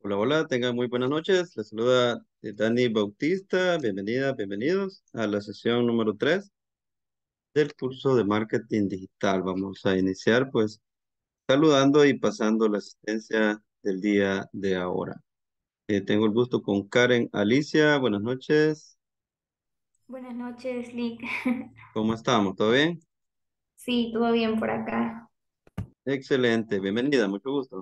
Hola, hola, tengan muy buenas noches. Les saluda Dani Bautista. Bienvenida, bienvenidos a la sesión número 3 del curso de marketing digital. Vamos a iniciar pues saludando y pasando la asistencia del día de ahora. Tengo el gusto con Karen Alicia. Buenas noches. Buenas noches, Lick. ¿Cómo estamos? ¿Todo bien? Sí, todo bien por acá. Excelente. Bienvenida, mucho gusto.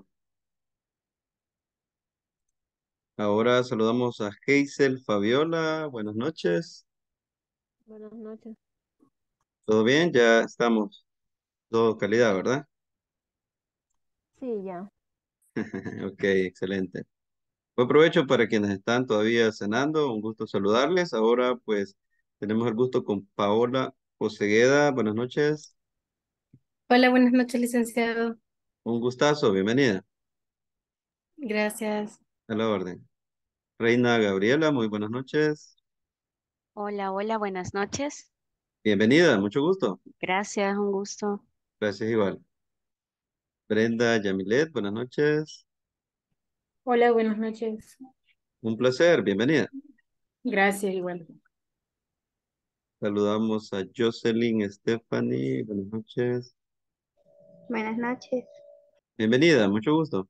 Ahora saludamos a Hazel Fabiola. Buenas noches. Buenas noches. ¿Todo bien? Ya estamos. Todo calidad, ¿verdad? Sí, ya. Ok, excelente. Buen provecho para quienes están todavía cenando. Un gusto saludarles. Ahora pues tenemos el gusto con Paola Osegueda. Buenas noches. Hola, buenas noches, licenciado. Un gustazo. Bienvenida. Gracias. A la orden. Reina Gabriela, muy buenas noches. Hola, hola, buenas noches. Bienvenida, mucho gusto. Gracias, un gusto. Gracias igual. Brenda Yamilet, buenas noches. Hola, buenas noches. Un placer, bienvenida. Gracias, igual. Saludamos a Jocelyn Stephanie, buenas noches. Buenas noches. Bienvenida, mucho gusto.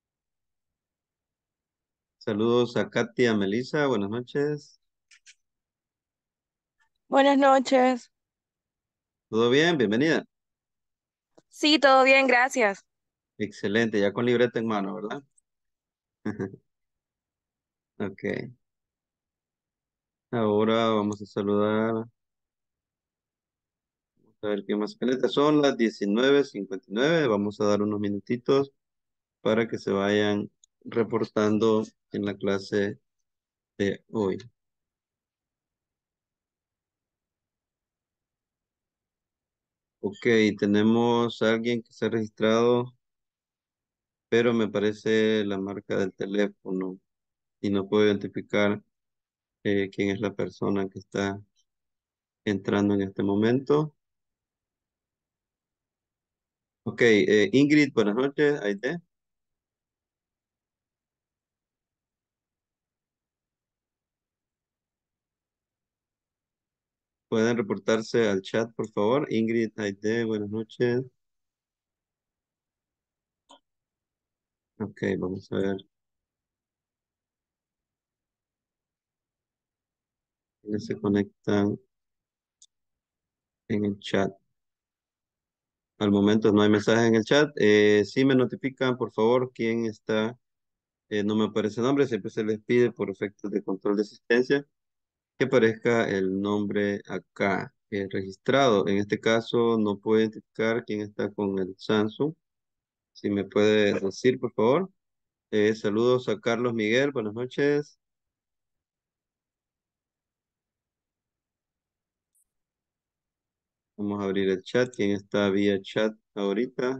Saludos a Katia Melissa, buenas noches. Buenas noches. ¿Todo bien? Bienvenida. Sí, todo bien, gracias. Excelente, ya con libreta en mano, ¿verdad? Ok. Ahora vamos a saludar, a ver qué más pendiente. Son las 19:59. Vamos a dar unos minutitos para que se vayan reportando en la clase de hoy. Ok, tenemos a alguien que se ha registrado, pero me parece la marca del teléfono y no puedo identificar quién es la persona que está entrando en este momento. Ok, Ingrid, buenas noches. Aide. Pueden reportarse al chat, por favor. Ingrid, Aide, buenas noches. Ok, vamos a ver. ¿Quiénes se conectan en el chat? Al momento no hay mensajes en el chat. Si me notifican, por favor, quién está. No me aparece nombre. Siempre se les pide por efectos de control de asistencia que aparezca el nombre acá registrado. En este caso, no puedo identificar quién está con el Samsung. Si me puede decir, por favor. Saludos a Carlos Miguel. Buenas noches. Vamos a abrir el chat. ¿Quién está vía chat ahorita?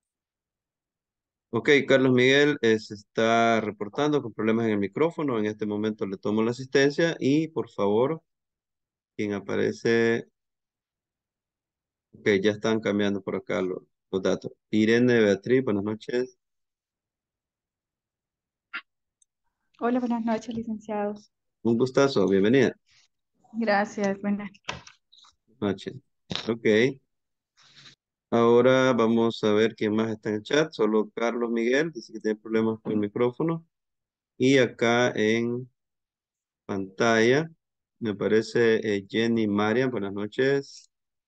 Ok, Carlos Miguel se está reportando con problemas en el micrófono. En este momento le tomo la asistencia y por favor, quien aparece, ok, ya están cambiando por acá los datos. Irene Beatriz, buenas noches. Hola, buenas noches, licenciados. Un gustazo, bienvenida. Gracias, buenas. Noches. Ok, ahora vamos a ver quién más está en el chat. Solo Carlos Miguel, dice que tiene problemas con el micrófono. Y acá en pantalla me parece Jenny Marian, buenas noches.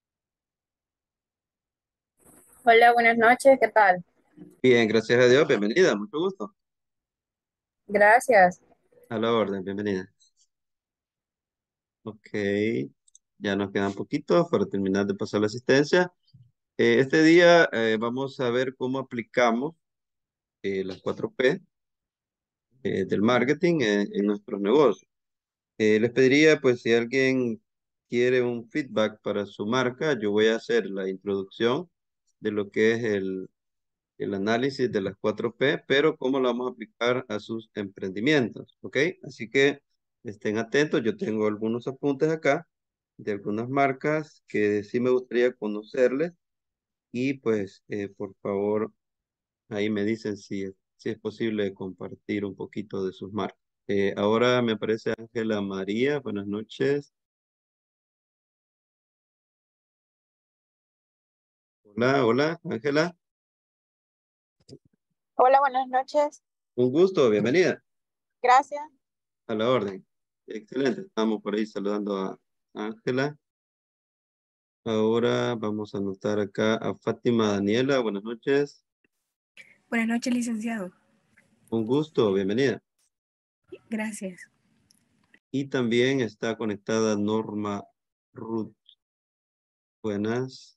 Hola, buenas noches, ¿qué tal? Bien, gracias a Dios, bienvenida, mucho gusto. Gracias. A la orden, bienvenida. Ok, ya nos quedan poquitos para terminar de pasar la asistencia. Este día vamos a ver cómo aplicamos las 4P del marketing en nuestros negocios. Les pediría, pues, si alguien quiere un feedback para su marca, yo voy a hacer la introducción de lo que es el análisis de las 4P, pero cómo lo vamos a aplicar a sus emprendimientos, ¿ok? Así que estén atentos, yo tengo algunos apuntes acá de algunas marcas que sí me gustaría conocerles y pues por favor ahí me dicen si es posible compartir un poquito de sus marcas. Ahora me aparece Ángela María. Buenas noches. Hola, hola, Ángela. Hola, buenas noches. Un gusto, bienvenida. Gracias. A la orden. Excelente. Estamos por ahí saludando a Ángela. Ahora vamos a anotar acá a Fátima Daniela. Buenas noches. Buenas noches, licenciado. Un gusto, bienvenida. Gracias. Y también está conectada Norma Ruth. Buenas.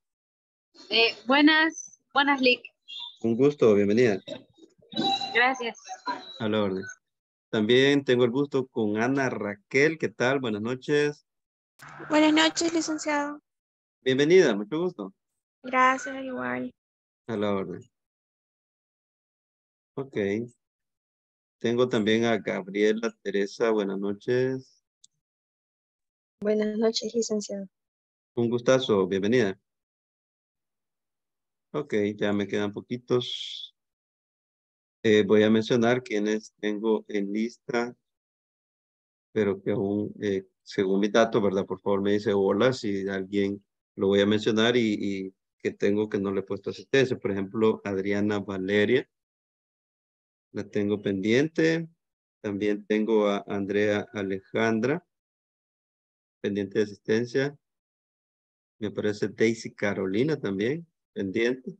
Buenas, Lick. Un gusto, bienvenida. Gracias. A la orden. También tengo el gusto con Ana Raquel. ¿Qué tal? Buenas noches. Buenas noches, licenciado. Bienvenida, mucho gusto. Gracias, igual. A la orden. Ok. Tengo también a Gabriela Teresa. Buenas noches. Buenas noches, licenciado. Un gustazo, bienvenida. Ok, ya me quedan poquitos. Voy a mencionar quienes tengo en lista, pero que aún, según mi dato, ¿verdad? Por favor me dice hola si alguien lo voy a mencionar y que tengo que no le he puesto asistencia. Por ejemplo, Adriana Valeria, la tengo pendiente. También tengo a Andrea Alejandra, pendiente de asistencia. Me parece Daisy Carolina también, pendiente.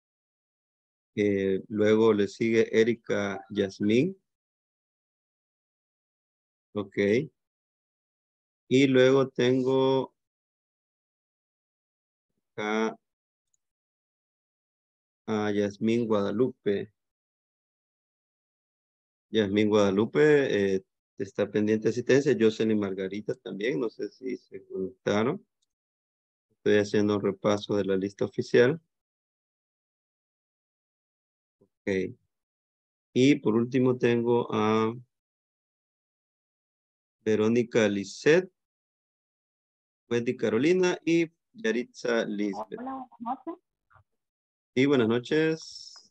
Luego le sigue Erika Yasmín. Ok. Y luego tengo acá a Yasmín Guadalupe. Yasmín Guadalupe está pendiente de asistencia. Jocelyn Margarita también. No sé si se conectaron. Estoy haciendo un repaso de la lista oficial. Ok. Y por último tengo a Verónica Lisset, Wendy Carolina y Yaritza Lisbeth. Hola, buenas noches. Y buenas noches.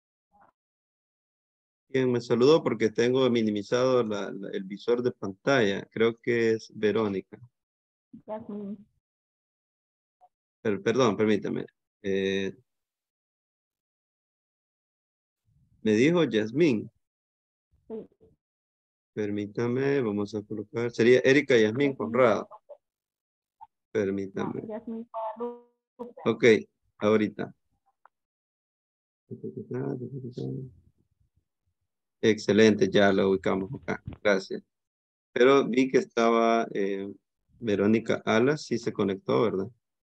Quien me saludó porque tengo minimizado el visor de pantalla. Creo que es Verónica. Yasmin. Perdón, permítame. Me dijo Yasmín. Sí. Permítame, vamos a colocar. Sería Erika Yasmín Conrado. Permítame. Yasmin. Ok, ahorita. Excelente, ya lo ubicamos acá. Gracias. Pero vi que estaba Verónica Alas, sí se conectó, ¿verdad?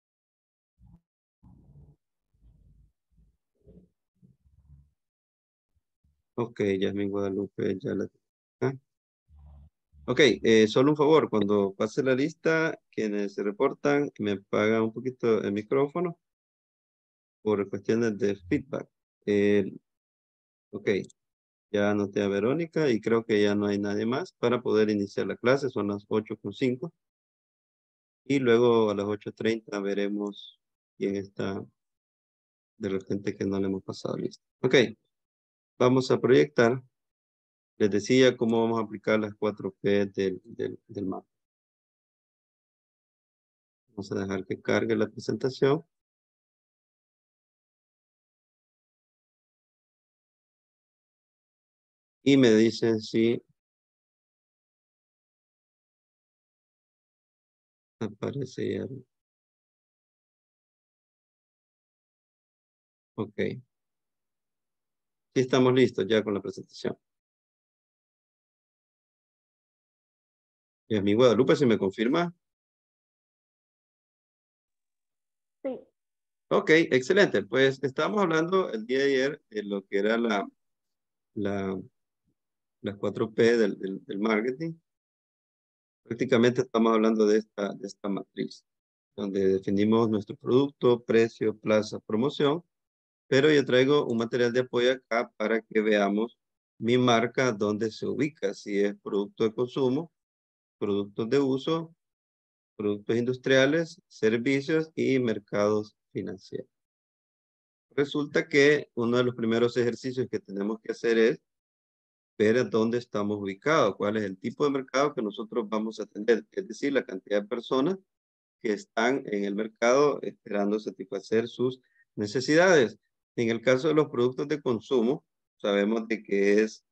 Ok, Yasmín Guadalupe, ya la tengo acá. Ok, solo un favor, cuando pase la lista, quienes se reportan, me pagan un poquito el micrófono por cuestiones de feedback. Ok, ya anoté a Verónica y creo que ya no hay nadie más para poder iniciar la clase, son las 8:05. Y luego a las 8:30 veremos quién está de repente que no le hemos pasado lista. Ok, vamos a proyectar. Les decía cómo vamos a aplicar las 4P del mapa. Vamos a dejar que cargue la presentación. Y me dicen si aparece ya. Ok. Sí estamos listos ya con la presentación. Y a mi Guadalupe, si me confirma. Sí. Ok, excelente. Pues estábamos hablando el día de ayer de lo que era las 4P del marketing. Prácticamente estamos hablando de esta matriz, donde definimos nuestro producto, precio, plaza, promoción. Pero yo traigo un material de apoyo acá para que veamos mi marca, dónde se ubica, si es producto de consumo, productos de uso, productos industriales, servicios y mercados financieros. Resulta que uno de los primeros ejercicios que tenemos que hacer es ver dónde estamos ubicados, cuál es el tipo de mercado que nosotros vamos a atender, es decir, la cantidad de personas que están en el mercado esperando satisfacer sus necesidades. En el caso de los productos de consumo, sabemos de que es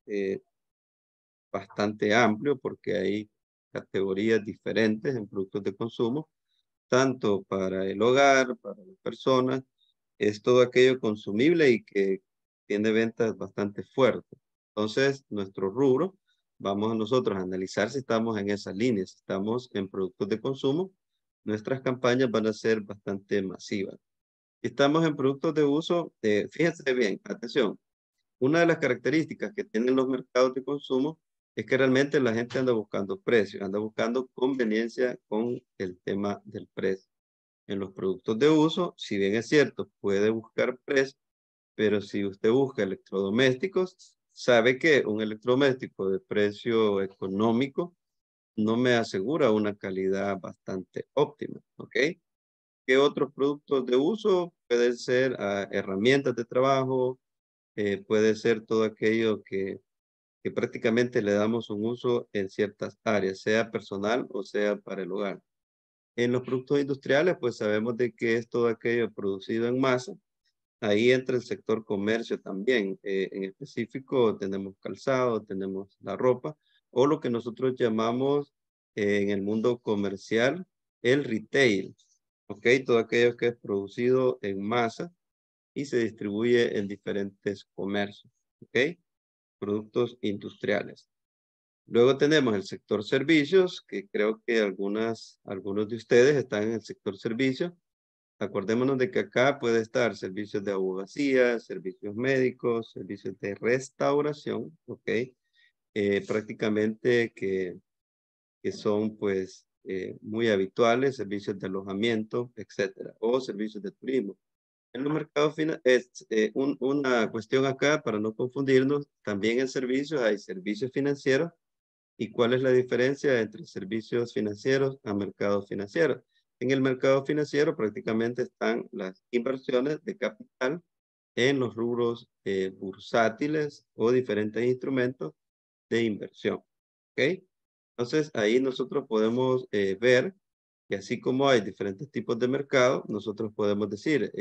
bastante amplio porque hay categorías diferentes en productos de consumo, tanto para el hogar, para las personas, es todo aquello consumible y que tiene ventas bastante fuertes. Entonces, nuestro rubro, vamos a nosotros a analizar si estamos en esas líneas, si estamos en productos de consumo, nuestras campañas van a ser bastante masivas. Si estamos en productos de uso, fíjense bien, atención, una de las características que tienen los mercados de consumo es que realmente la gente anda buscando precios, anda buscando conveniencia con el tema del precio. En los productos de uso, si bien es cierto, puede buscar precio, pero si usted busca electrodomésticos, sabe que un electrodoméstico de precio económico no me asegura una calidad bastante óptima, ¿ok? ¿Qué otros productos de uso? Pueden ser herramientas de trabajo, puede ser todo aquello que prácticamente le damos un uso en ciertas áreas, sea personal o sea para el hogar. En los productos industriales, pues sabemos de que es todo aquello producido en masa. Ahí entra el sector comercio también. En específico tenemos calzado, tenemos la ropa o lo que nosotros llamamos en el mundo comercial el retail. ¿Ok? Todo aquello que es producido en masa y se distribuye en diferentes comercios. ¿Ok? Productos industriales. Luego tenemos el sector servicios, que creo que algunos de ustedes están en el sector servicios. Acordémonos de que acá puede estar servicios de abogacía, servicios médicos, servicios de restauración, ¿ok? Prácticamente que son pues muy habituales, servicios de alojamiento, etcétera, o servicios de turismo. En los mercados es una cuestión acá para no confundirnos, también en servicios hay servicios financieros. ¿Y cuál es la diferencia entre servicios financieros a mercados financieros? En el mercado financiero prácticamente están las inversiones de capital en los rubros bursátiles o diferentes instrumentos de inversión. ¿Ok? Entonces ahí nosotros podemos ver que así como hay diferentes tipos de mercado, nosotros podemos decir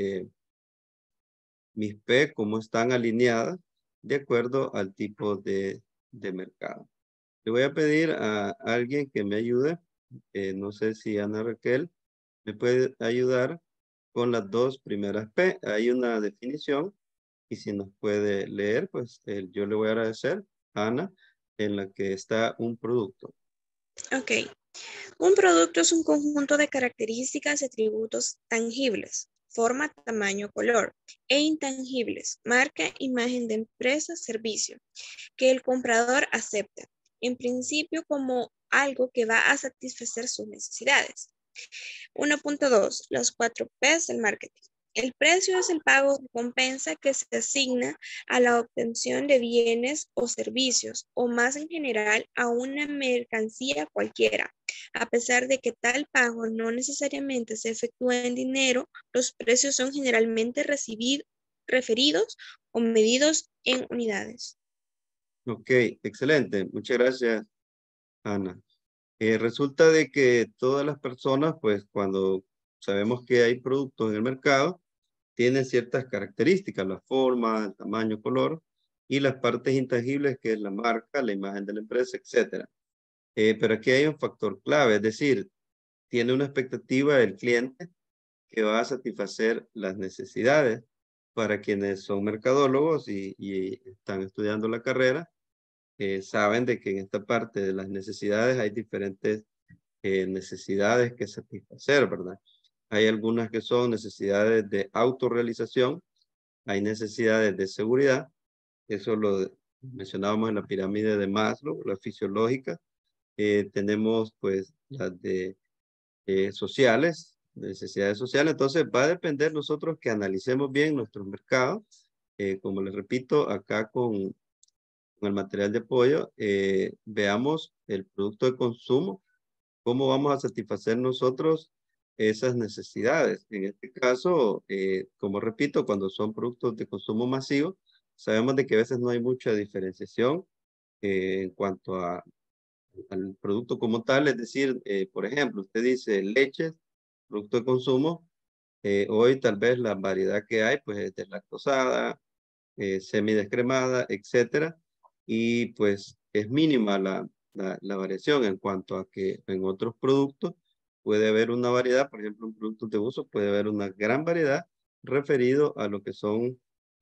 mis P cómo están alineadas de acuerdo al tipo de mercado. Le voy a pedir a alguien que me ayude. No sé si Ana Raquel me puede ayudar con las dos primeras P. Hay una definición y si nos puede leer, pues yo le voy a agradecer a Ana en la que está un producto. Ok. Un producto es un conjunto de características y atributos tangibles, forma, tamaño, color, e intangibles, marca, imagen de empresa, servicio, que el comprador acepta, en principio como algo que va a satisfacer sus necesidades. 1.2. Los 4 P's del marketing. El precio es el pago de recompensa que se asigna a la obtención de bienes o servicios, o más en general a una mercancía cualquiera. A pesar de que tal pago no necesariamente se efectúa en dinero, los precios son generalmente referidos o medidos en unidades. Ok, excelente. Muchas gracias, Ana. Resulta de que todas las personas, pues cuando sabemos que hay productos en el mercado, tienen ciertas características, la forma, el tamaño, color, y las partes intangibles que es la marca, la imagen de la empresa, etc. Pero aquí hay un factor clave, es decir, tiene una expectativa del cliente que va a satisfacer las necesidades. Para quienes son mercadólogos y están estudiando la carrera, saben de que en esta parte de las necesidades hay diferentes necesidades que satisfacer, ¿verdad? Hay algunas que son necesidades de autorrealización, hay necesidades de seguridad, eso lo mencionábamos en la pirámide de Maslow, la fisiológica. Tenemos pues las de sociales, necesidades sociales, entonces va a depender nosotros que analicemos bien nuestros mercados. Como les repito, acá con el material de apoyo, veamos el producto de consumo, cómo vamos a satisfacer nosotros esas necesidades. En este caso, como repito, cuando son productos de consumo masivo, sabemos de que a veces no hay mucha diferenciación en cuanto al producto como tal. Es decir, por ejemplo, usted dice leches, producto de consumo. Hoy tal vez la variedad que hay pues es deslactosada, semidescremada, etcétera. Y pues es mínima la variación en cuanto a que en otros productos puede haber una variedad. Por ejemplo, en productos de uso puede haber una gran variedad referido a lo que son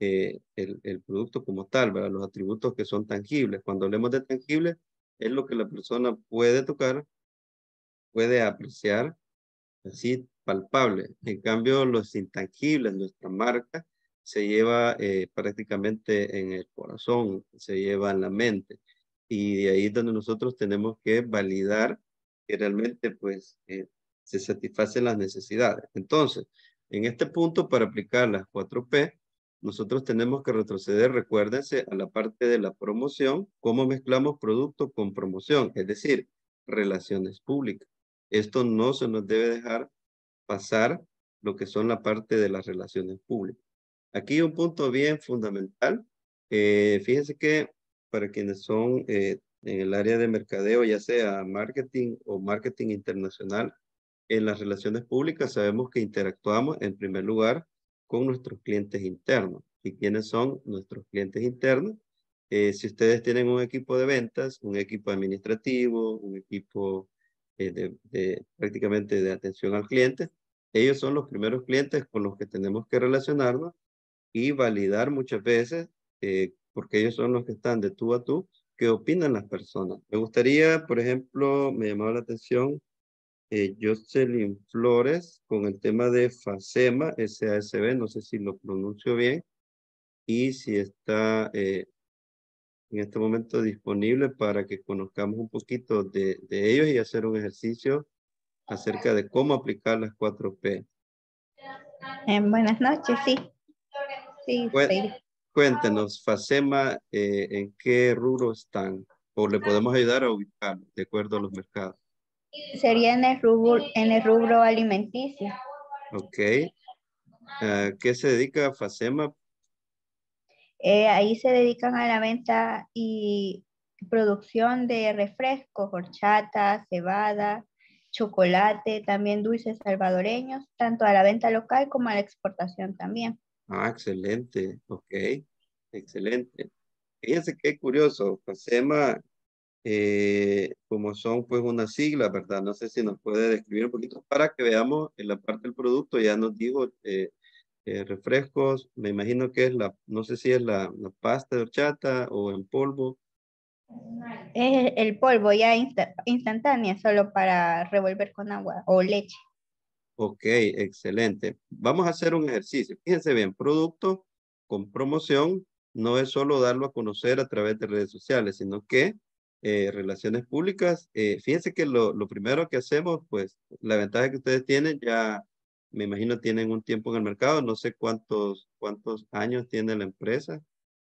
el producto como tal, ¿verdad? Los atributos que son tangibles. Cuando hablemos de tangibles, es lo que la persona puede tocar, puede apreciar, así palpable. En cambio, los intangibles, nuestra marca, se lleva prácticamente en el corazón, se lleva en la mente. Y de ahí es donde nosotros tenemos que validar que realmente pues se satisfacen las necesidades. Entonces, en este punto, para aplicar las 4P, nosotros tenemos que retroceder, recuérdense, a la parte de la promoción, cómo mezclamos producto con promoción, es decir, relaciones públicas. Esto no se nos debe dejar pasar lo que son la parte de las relaciones públicas. Aquí un punto bien fundamental. Fíjense que para quienes son en el área de mercadeo, ya sea marketing o marketing internacional, en las relaciones públicas sabemos que interactuamos en primer lugar con nuestros clientes internos. ¿Y quiénes son nuestros clientes internos? Si ustedes tienen un equipo de ventas, un equipo administrativo, un equipo prácticamente de atención al cliente, ellos son los primeros clientes con los que tenemos que relacionarnos y validar muchas veces, porque ellos son los que están de tú a tú, qué opinan las personas. Me gustaría, por ejemplo, me llamaba la atención Jocelyn Flores con el tema de FASEMA, SASB, no sé si lo pronuncio bien, y si está en este momento disponible para que conozcamos un poquito de ellos y hacer un ejercicio acerca de cómo aplicar las 4P. Buenas noches, sí. Sí, sí. Cuéntenos, FASEMA, ¿en qué rubro están? O le podemos ayudar a ubicar de acuerdo a los mercados. Sería en el rubro alimenticio. Ok. ¿Qué se dedica a FASEMA? Ahí se dedican a la venta y producción de refrescos, horchata, cebada, chocolate, también dulces salvadoreños, tanto a la venta local como a la exportación también. Ah, excelente. Ok. Excelente. Fíjense qué curioso. FASEMA, como son pues una sigla, ¿verdad? No sé si nos puede describir un poquito para que veamos en la parte del producto. Ya nos dijo refrescos, me imagino que es no sé si es la pasta de horchata o en polvo. Es el polvo ya instantánea, solo para revolver con agua o leche. Ok, excelente. Vamos a hacer un ejercicio. Fíjense bien, producto con promoción no es solo darlo a conocer a través de redes sociales, sino que relaciones públicas, fíjense que lo primero que hacemos, pues la ventaja que ustedes tienen, ya me imagino tienen un tiempo en el mercado, no sé cuántos años tiene la empresa.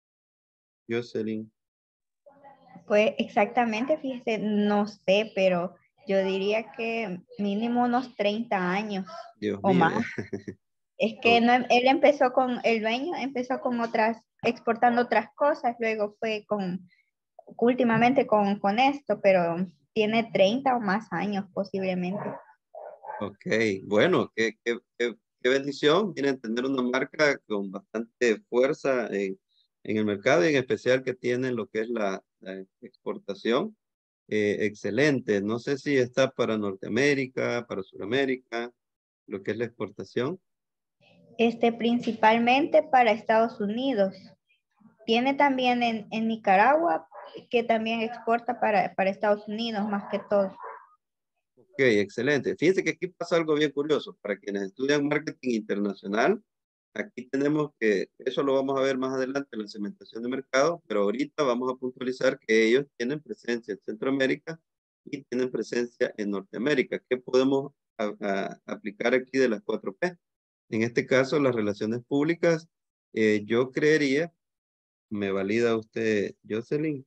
Jocelyn. Pues exactamente, fíjese, no sé, pero yo diría que mínimo unos 30 años Dios o mío. más. Es que no, él empezó el dueño empezó con exportando otras cosas, luego fue últimamente con esto, pero tiene 30 o más años posiblemente. Ok, bueno, qué bendición. Tienen tener una marca con bastante fuerza en el mercado y en especial que tienen lo que es la exportación. Excelente. No sé si está para Norteamérica, para Sudamérica, lo que es la exportación. Principalmente para Estados Unidos. Tiene también en Nicaragua, que también exporta para Estados Unidos más que todo. Ok, excelente. Fíjense que aquí pasa algo bien curioso. Para quienes estudian marketing internacional, aquí tenemos que, eso lo vamos a ver más adelante en la segmentación de mercado, pero ahorita vamos a puntualizar que ellos tienen presencia en Centroamérica y tienen presencia en Norteamérica. ¿Qué podemos aplicar aquí de las 4P? En este caso, las relaciones públicas, yo creería, me valida usted, Jocelyn,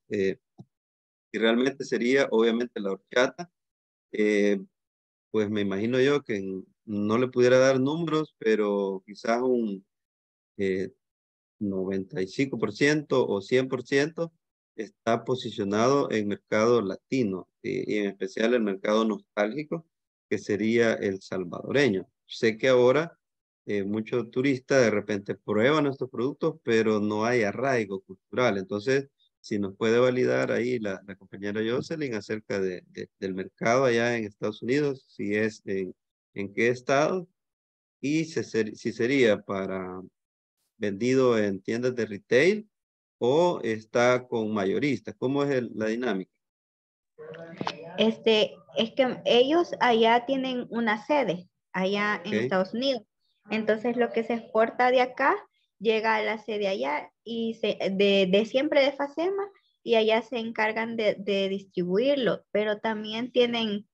y realmente sería obviamente la horchata. Pues me imagino yo que no le pudiera dar números, pero quizás un 95% o 100% está posicionado en mercado latino y en especial el mercado nostálgico, que sería el salvadoreño. Sé que ahora muchos turistas de repente prueban nuestros productos, pero no hay arraigo cultural. Entonces, si nos puede validar ahí la compañera Jocelyn acerca del mercado allá en Estados Unidos, si es en qué estado y si sería para vendido en tiendas de retail o está con mayoristas. ¿Cómo es la dinámica? Es que ellos allá tienen una sede, allá en Okay. Estados Unidos. Entonces lo que se exporta de acá llega a la sede allá y de siempre de FACEMA y allá se encargan de distribuirlo, pero también tienen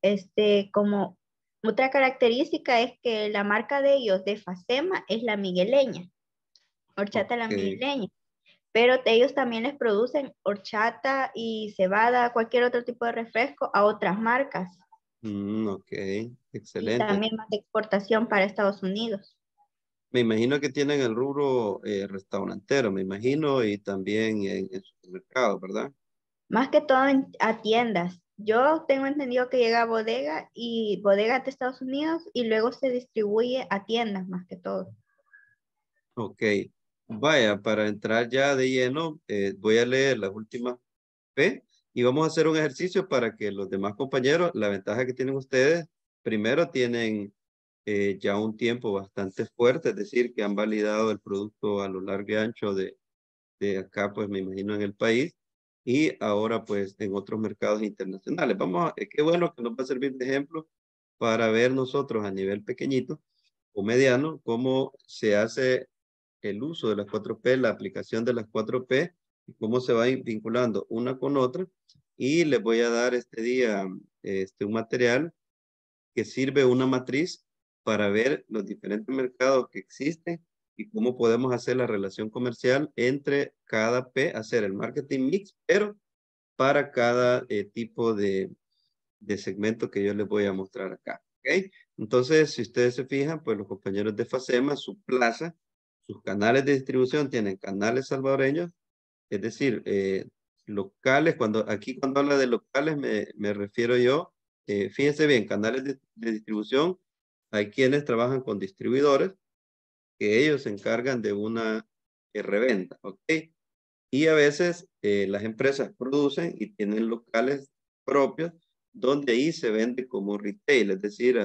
como otra característica es que la marca de ellos de FACEMA es la migueleña, horchata la Okay. migueleña. Pero ellos también les producen horchata y cebada, cualquier otro tipo de refresco a otras marcas Ok, y excelente. también más de exportación para Estados Unidos. Me imagino que tienen el rubro restaurantero, me imagino, y también en supermercados, ¿verdad? Más que todo a tiendas. Yo tengo entendido que llega a bodega y bodegas de Estados Unidos y luego se distribuye a tiendas más que todo. Ok, vaya, para entrar ya de lleno, voy a leer las últimas P y vamos a hacer un ejercicio para que los demás compañeros, la ventaja que tienen ustedes, primero tienen ya un tiempo bastante fuerte, es decir, que han validado el producto a lo largo y ancho de acá, pues me imagino en el país, y ahora pues en otros mercados internacionales. Qué bueno que nos va a servir de ejemplo para ver nosotros a nivel pequeñito o mediano cómo se hace el uso de las 4P, la aplicación de las 4P, y cómo se va vinculando una con otra. Y les voy a dar este día un material que sirve una matriz para ver los diferentes mercados que existen y cómo podemos hacer la relación comercial entre cada P, hacer el marketing mix, pero para cada tipo de segmento que yo les voy a mostrar acá. ¿Ok? Entonces, si ustedes se fijan, pues los compañeros de FACEMA, su plaza, sus canales de distribución tienen canales salvadoreños, es decir, locales, cuando habla de locales me refiero yo, fíjense bien, canales de distribución, hay quienes trabajan con distribuidores, que ellos se encargan de una reventa, ¿ok? Y a veces las empresas producen y tienen locales propios donde ahí se vende como retail, es decir,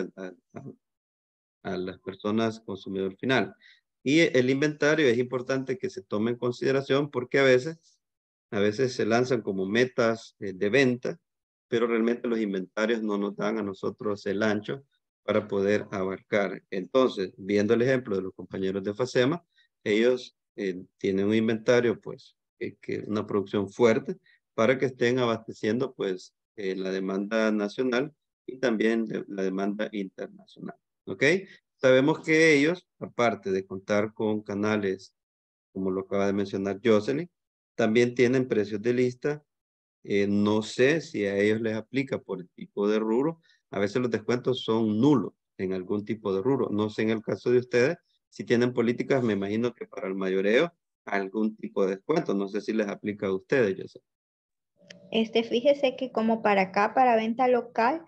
a las personas consumidor final. Y el inventario es importante que se tome en consideración porque a veces se lanzan como metas de venta, pero realmente los inventarios no nos dan a nosotros el ancho para poder abarcar. Entonces, viendo el ejemplo de los compañeros de FACEMA, ellos tienen un inventario, pues, que una producción fuerte para que estén abasteciendo, pues, la demanda nacional y también la demanda internacional. ¿Ok? Sabemos que ellos, aparte de contar con canales, como lo acaba de mencionar Jocelyn, también tienen precios de lista. No sé si a ellos les aplica por el tipo de rubro. A veces los descuentos son nulos en algún tipo de rubro. No sé en el caso de ustedes, si tienen políticas, me imagino que para el mayoreo algún tipo de descuento. No sé si les aplica a ustedes, Jocelyn. Fíjese que como para acá, para venta local,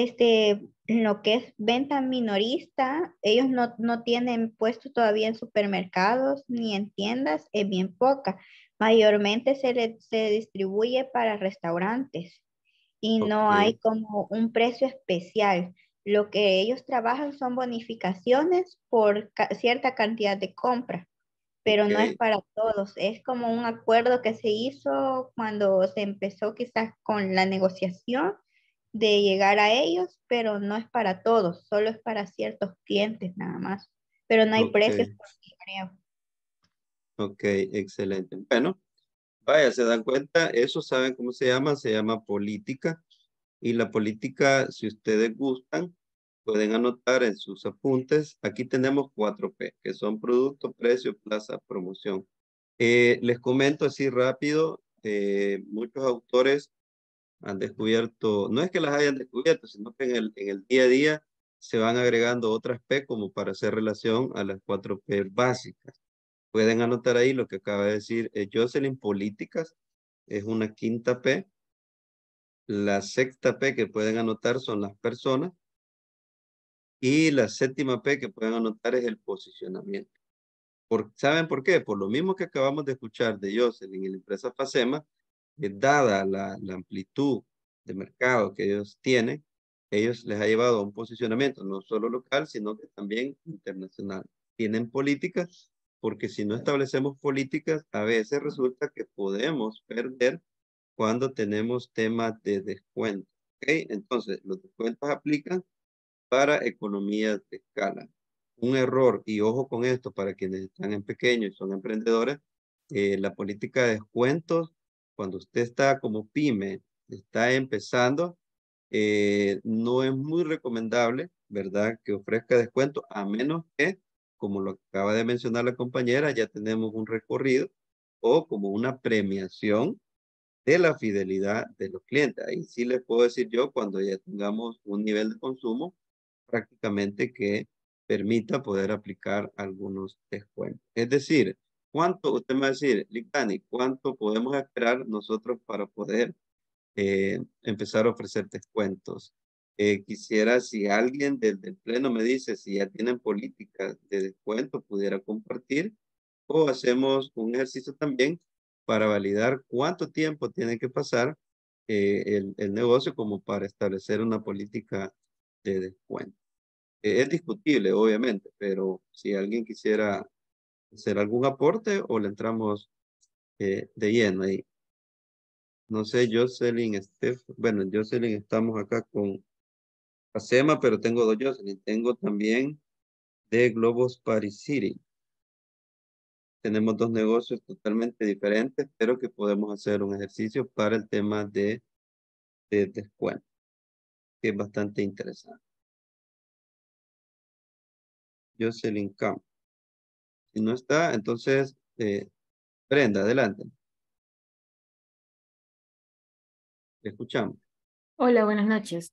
lo que es venta minorista, ellos no tienen puesto todavía en supermercados ni en tiendas, es bien poca. Mayormente se distribuye para restaurantes y no hay Ok, como un precio especial. Lo que ellos trabajan son bonificaciones por cierta cantidad de compra, pero no es ok, para todos. Es como un acuerdo que se hizo cuando se empezó quizás con la negociación de llegar a ellos, pero no es para todos, solo es para ciertos clientes nada más. Pero no hay precios ok, por creo. ok, excelente. Bueno, vaya, se dan cuenta, eso saben cómo se llama política. Y la política, si ustedes gustan, pueden anotar en sus apuntes. Aquí tenemos 4P, que son producto, precio, plaza, promoción. Les comento así rápido, muchos autores han descubierto, no es que las hayan descubierto, sino que en el día a día se van agregando otras P como para hacer relación a las 4P básicas. Pueden anotar ahí lo que acaba de decir Jocelyn, políticas, es una quinta P. La sexta P que pueden anotar son las personas. Y la séptima P que pueden anotar es el posicionamiento. ¿Saben por qué? Por lo mismo que acabamos de escuchar de Jocelyn y la empresa Facema, dada la amplitud de mercado que ellos tienen, ellos les ha llevado a un posicionamiento no solo local, sino que también internacional. Tienen políticas, porque si no establecemos políticas, a veces resulta que podemos perder cuando tenemos temas de descuento. ¿Ok? Entonces, los descuentos aplican para economías de escala. Un error, y ojo con esto para quienes están en pequeño y son emprendedores, la política de descuentos, cuando usted está como pyme, está empezando, no es muy recomendable, ¿verdad? Que ofrezca descuento, a menos que, como lo acaba de mencionar la compañera, ya tenemos un recorrido o como una premiación de la fidelidad de los clientes. Ahí sí les puedo decir yo, cuando ya tengamos un nivel de consumo prácticamente que permita poder aplicar algunos descuentos. Es decir, ¿cuánto, usted me va a decir, Licani, cuánto podemos esperar nosotros para poder empezar a ofrecer descuentos? Quisiera, si alguien del pleno me dice si ya tienen políticas de descuento, pudiera compartir, o hacemos un ejercicio también para validar cuánto tiempo tiene que pasar el negocio como para establecer una política de descuento. Es discutible, obviamente, pero si alguien quisiera hacer algún aporte o le entramos de lleno ahí. No sé, Jocelyn, bueno, Jocelyn, estamos acá con Acema, pero tengo dos Jocelyn. Tengo también de Globos Paris City. Tenemos dos negocios totalmente diferentes, pero que podemos hacer un ejercicio para el tema de descuento, que es bastante interesante. Jocelyn Camp. Si no está, entonces, Brenda, adelante. Le escuchamos. Hola, buenas noches.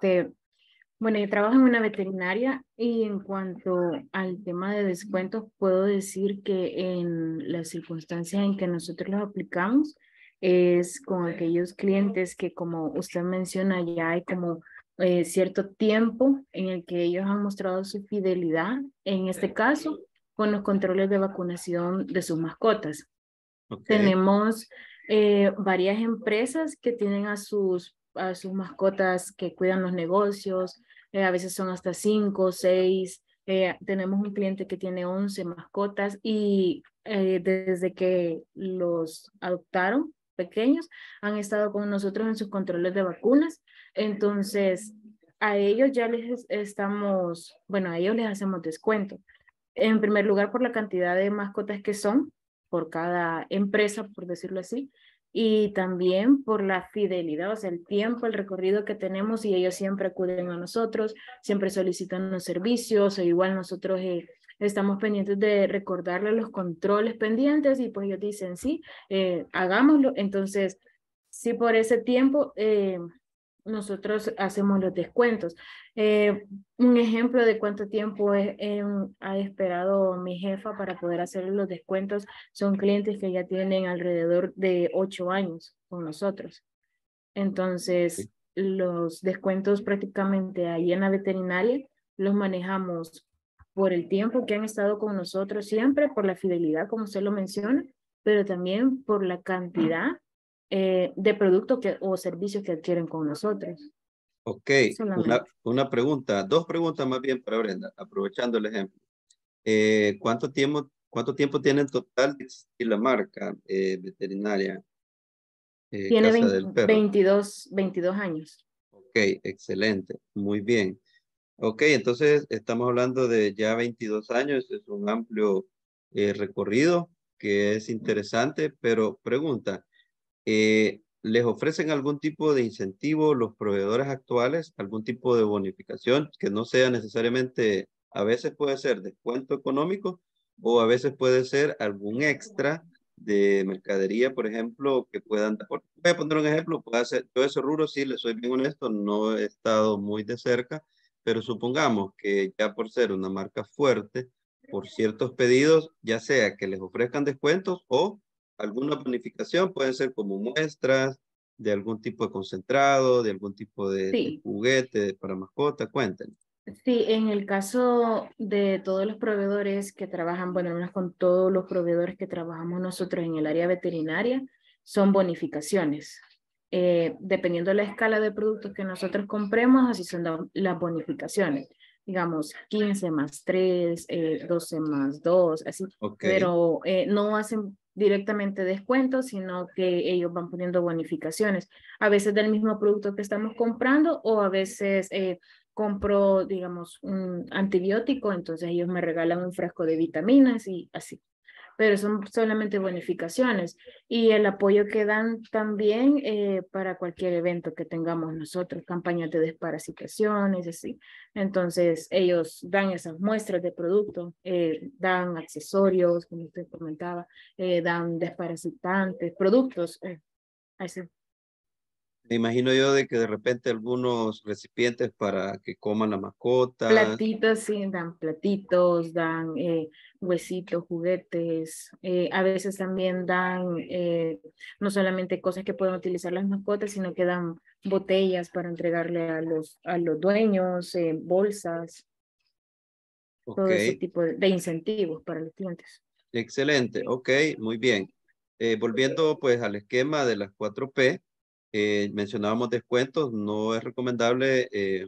Bueno, yo trabajo en una veterinaria y en cuanto al tema de descuentos, puedo decir que en las circunstancias en que nosotros los aplicamos es con aquellos clientes que, como usted menciona, ya hay como cierto tiempo en el que ellos han mostrado su fidelidad, en este caso, con los controles de vacunación de sus mascotas. Okay. Tenemos varias empresas que tienen a sus mascotas que cuidan los negocios, a veces son hasta 5, 6. Tenemos un cliente que tiene 11 mascotas y desde que los adoptaron pequeños, han estado con nosotros en sus controles de vacunas. Entonces, a ellos ya les estamos, bueno, a ellos les hacemos descuento. En primer lugar, por la cantidad de mascotas que son por cada empresa, por decirlo así, y también por la fidelidad, o sea, el tiempo, el recorrido que tenemos y ellos siempre acuden a nosotros, siempre solicitan los servicios, o igual nosotros estamos pendientes de recordarles los controles pendientes y pues ellos dicen, sí, hagámoslo. Entonces, sí, por ese tiempo nosotros hacemos los descuentos. Un ejemplo de cuánto tiempo ha esperado mi jefa para poder hacer los descuentos son clientes que ya tienen alrededor de 8 años con nosotros. Entonces, los descuentos prácticamente ahí en la veterinaria los manejamos por el tiempo que han estado con nosotros, siempre por la fidelidad, como usted lo menciona, pero también por la cantidad de productos o servicios que adquieren con nosotros. Ok, Solamente. una pregunta, dos preguntas más bien para Brenda, aprovechando el ejemplo. ¿Cuánto tiempo tiene en total de existir la marca veterinaria Tiene Casa del Perro? 22 años. Ok, excelente, muy bien. Ok, entonces estamos hablando de ya 22 años, es un amplio recorrido que es interesante, pero pregunta, ¿les ofrecen algún tipo de incentivo los proveedores actuales, algún tipo de bonificación que no sea necesariamente, a veces puede ser descuento económico o a veces puede ser algún extra de mercadería, por ejemplo, que puedan, voy a poner un ejemplo, puede ser, yo ese rubro sí, le soy bien honesto, no he estado muy de cerca, pero supongamos que ya por ser una marca fuerte, por ciertos pedidos, ya sea que les ofrezcan descuentos o alguna bonificación, pueden ser como muestras de algún tipo de concentrado, de algún tipo de Sí. juguete para mascota, cuenten. Sí, en el caso de todos los proveedores que trabajan, bueno, al menos con todos los proveedores que trabajamos nosotros en el área veterinaria, son bonificaciones. Dependiendo de la escala de productos que nosotros compremos, así son las bonificaciones. Digamos, 15 más 3, 12 más 2, así. Ok. Pero no hacen directamente descuentos, sino que ellos van poniendo bonificaciones. A veces del mismo producto que estamos comprando o a veces compro, digamos, un antibiótico, entonces ellos me regalan un frasco de vitaminas y así. Pero son solamente bonificaciones y el apoyo que dan también para cualquier evento que tengamos nosotros, campañas de desparasitaciones, así. Entonces ellos dan esas muestras de producto, dan accesorios, como usted comentaba, dan desparasitantes, productos, así. Me imagino yo de que de repente algunos recipientes para que coman la mascota. Platitos, sí, dan platitos, dan huesitos, juguetes. A veces también dan no solamente cosas que pueden utilizar las mascotas, sino que dan botellas para entregarle a los dueños, bolsas, todo ese Ok, tipo de incentivos para los clientes. excelente, ok, muy bien. Volviendo pues al esquema de las 4P, mencionábamos descuentos, no es recomendable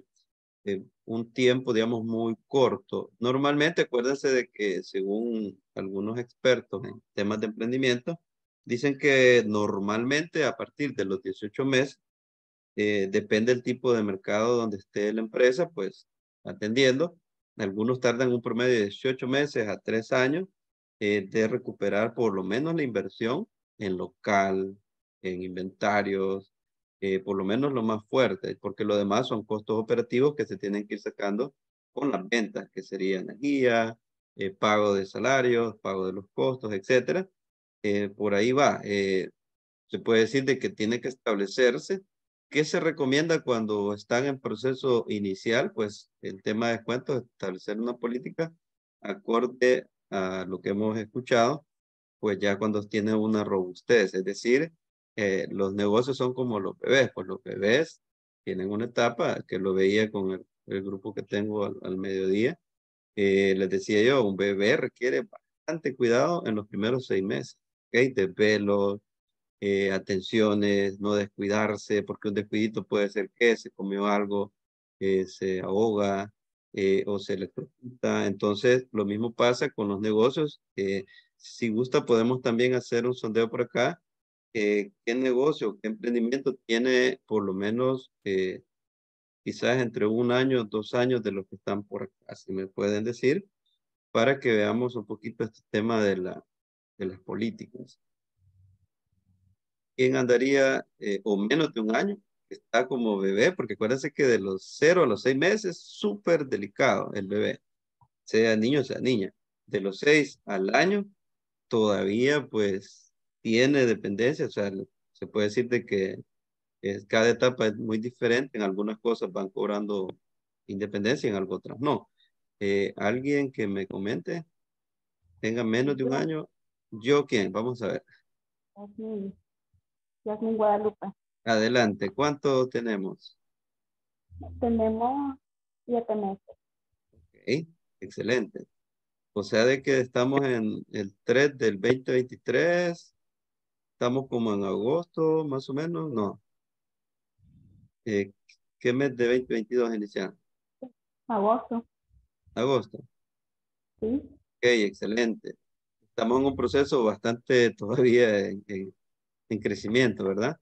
un tiempo, digamos, muy corto. Normalmente, acuérdense de que según algunos expertos en temas de emprendimiento, dicen que normalmente a partir de los 18 meses, depende del tipo de mercado donde esté la empresa, pues atendiendo. Algunos tardan un promedio de 18 meses a 3 años de recuperar por lo menos la inversión en local, en inventarios, por lo menos lo más fuerte, porque lo demás son costos operativos que se tienen que ir sacando con las ventas, que sería energía, pago de salarios, pago de los costos, etcétera. Por ahí va. Se puede decir de que tiene que establecerse. ¿Qué se recomienda cuando están en proceso inicial? Pues el tema de descuentos, establecer una política acorde a lo que hemos escuchado, pues ya cuando tiene una robustez, es decir, los negocios son como los bebés, pues los bebés tienen una etapa que lo veía con el grupo que tengo al mediodía, les decía yo, un bebé requiere bastante cuidado en los primeros 6 meses, ¿ok? Desvelos, atenciones, no descuidarse, porque un descuidito puede ser que se comió algo, se ahoga o se electrocuta. Entonces, lo mismo pasa con los negocios. Si gusta, podemos también hacer un sondeo por acá. ¿Qué negocio, qué emprendimiento tiene por lo menos quizás entre 1 año, 2 años de los que están por acá? Si me pueden decir, para que veamos un poquito este tema de las políticas. ¿Quién andaría o menos de 1 año? Está como bebé, porque acuérdense que de los 0 a los 6 meses, súper delicado el bebé, sea niño, sea niña. De los 6 al año, todavía pues tiene dependencia, o sea, se puede decir de que cada etapa es muy diferente, en algunas cosas van cobrando independencia, en algo otras no. Alguien que me comente, tenga menos de un Yo, año, ¿yo quién? Vamos a ver. Yasmin, Yasmin Guadalupe. Adelante, ¿cuánto tenemos? Tenemos 7 meses. Ok, excelente. O sea de que estamos en el 3 del 2023, estamos como en agosto, más o menos, no. Eh, ¿Qué mes de 2022 iniciamos? Agosto, Agosto. ¿sí? Ok, excelente. Estamos en un proceso bastante todavía en crecimiento, ¿verdad?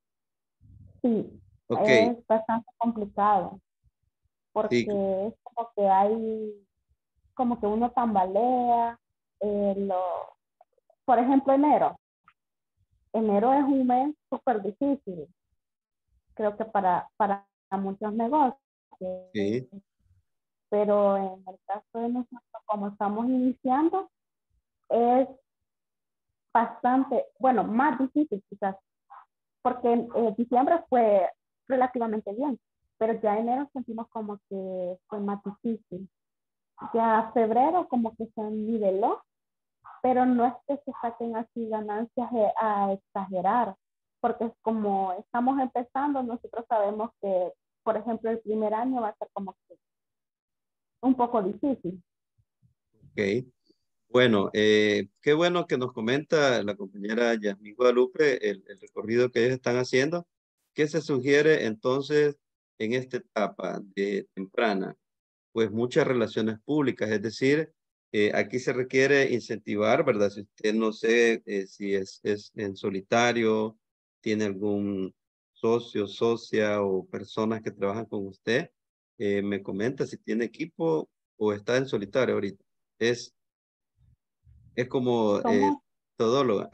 Sí, Ok, es bastante complicado sí, porque es como que hay, como que uno tambalea. eh, lo, por ejemplo, enero. Enero es un mes súper difícil, creo que para muchos negocios, sí, pero en el caso de nosotros, como estamos iniciando, es bastante, bueno, más difícil quizás, porque diciembre fue relativamente bien, pero ya enero sentimos como que fue más difícil. Ya febrero como que se niveló, pero no es que se saquen así ganancias a exagerar, porque es como estamos empezando, nosotros sabemos que, por ejemplo, el primer año va a ser como que un poco difícil. Ok. Bueno, qué bueno que nos comenta la compañera Yasmín Guadalupe el recorrido que ellos están haciendo. ¿Qué se sugiere entonces en esta etapa de temprana? Pues muchas relaciones públicas, es decir, aquí se requiere incentivar, ¿verdad? Si usted no sé si es en solitario, tiene algún socio, socia o personas que trabajan con usted, me comenta si tiene equipo o está en solitario ahorita. Es como Somos, todóloga.